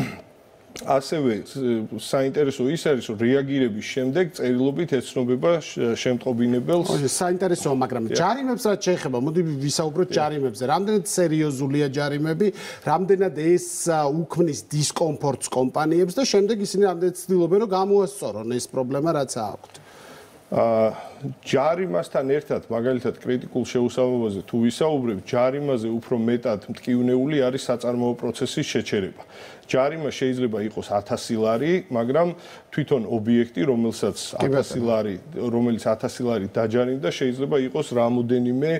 ასევე საინტერესო ის არის, რომ რეაგირების შემდეგ წერილობით ეცნობება შემტყობინებელს. საინტერესოა, მაგრამ ჯარიმებს რაც შეეხება, მოდი ვისაუბროთ ჯარიმებზე. რამდენად სერიოზულია ჯარიმები, რამდენად ეს უქმნის დისკომფორტს კომპანიებს და შემდეგ ისინი რამდენად ცდილობენ, რომ გამოასწორონ ეს პრობლემა, რაც აქვთ. ჯარიმასთან ერთად, მაგალითად კრიტიკულ შეუსაბამობაზე თუ ვისაუბრებ, ჯარიმაზე უფრო მეტად მტკივნეული არის საწარმოო პროცესის შეჩერება. ჯარიმა შეიძლება იყოს ათასი ლარი, მაგრამ თვითონ ობიექტი, რომელსაც ათასი ლარი, რომელიც ათასი ლარი დაჯარიმდა, შეიძლება იყოს რამოდენიმე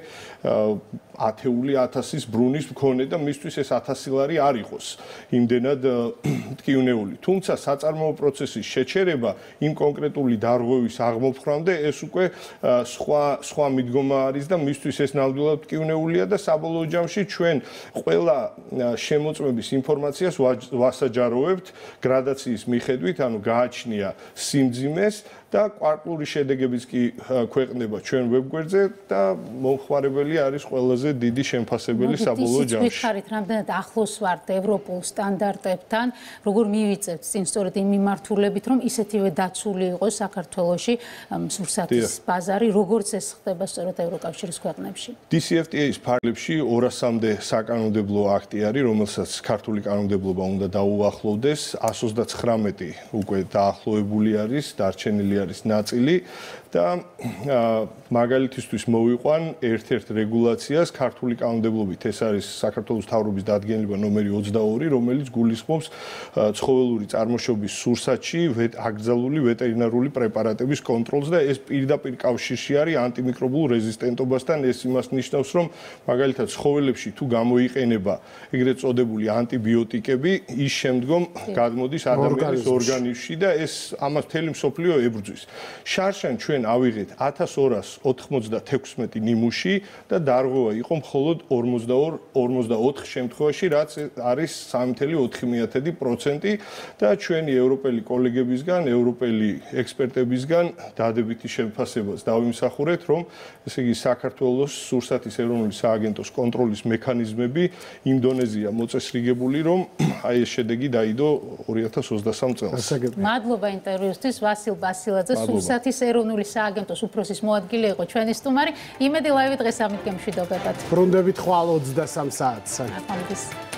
ათეული ათასის ბრუნის მქონე და მისთვის ეს ათასი ლარი არ იყოს იმდენად მტკივნეული. თუმცა საწარმოო პროცესის შეჩერება იმ კონკრეტული დარღვევის აღმოფხვრამდე ეს უკვე სხვა სხვა მიდგომა არის და მისთვის ეს ნამდვილად მტკივნეულია და საბოლოო ჯამში ჩვენ ყველა შემოწმების ინფორმაციას ვასაჯაროვებთ გრადაციის მიხედვით, ანუ გააჩნია სიმძიმეს და კვარტალური შედეგებიც კი ქვეყნდება ჩვენ ვებგვერდზე და მომხმარებელი არის ყველაზე დიდი შემფასებელი საბოლოო ჯამში. ვიხარით, რამდენად ახლოს ვართ ევროპულ სტანდარტებთან, როგორ მივიწევთ წინ სწორედ იმ მიმართულებით, რომ ისეთივე დაცული იყოს საქართველოში სურსათის ბაზარი, როგორც ეს ხდება სწორედ ევროკავშირის ქვეყნებში. დი სი ეფ ტი ეის ფარგლებში ორასამდე საკანონმდებლო აქტი არის, რომელსაც ქართული კანონმდებლობა უნდა დაუახლოვდეს, εκατს ოცდაცხრამეტი უკვე დაახლოებული არის, დარჩენილი არის ნაწილი და მაგალითისთვის მოვიყვან ერთ-ერთ რეგულაციას ქართული კანონმდებლობით, ეს არის საქართველოს მთავრობის დადგენილება ნომერი ოცდაორი, რომელიც გულისხმობს ცხოველური წარმოშობის სურსათში აკრძალული ვეტერინარული პრეპარატების კონტროლს და ეს პირდაპირ კავშირში არის ანტიმიკრობულ რეზისტენტობასთან. ეს იმას ნიშნავს, რომ მაგალითად ცხოველებში თუ გამოიყენება ეგრეთ წოდებული ანტიბიოტიკები, ის შემდგომ გადმოდის ადამიანის ორგანიზმში და ეს ამას მთელი მსოფლიო ებრძვის. შარშან ჩვენ ავიღეთ ათას ორას ოთხმოცდათექვსმეტი ნიმუში და დარღვევა იყო მხოლოდ ორმოცდაოთხ შემთხვევაში, რაც არის სამი წუთი ოთხი პროცენტი და ჩვენი ევროპელი კოლეგებისგან, ევროპელი ექსპერტებისგან დადებითი შემფასებაც დავიმსახურეთ, რომ ესე იგი საქართველოს სურსათის ეროვნული სააგენტოს კონტროლის მექანიზმები იმ დონეზეა მოწესრიგებული, რომ აი ეს შედეგი დაიდო ორი ათას ოცდასამ წელს. მადლობა ინტერვიუსთვის, ვასილ ბასილაძე, სურსათის ეროვნული სააგენტოს უფროსის მოადგილე იყო ჩვენი სტუმარი. იმედი ლაივი დღეს ამით გემშვიდობებად. ბრუნდებით ხვალ ოცდასამ საათს. ახლა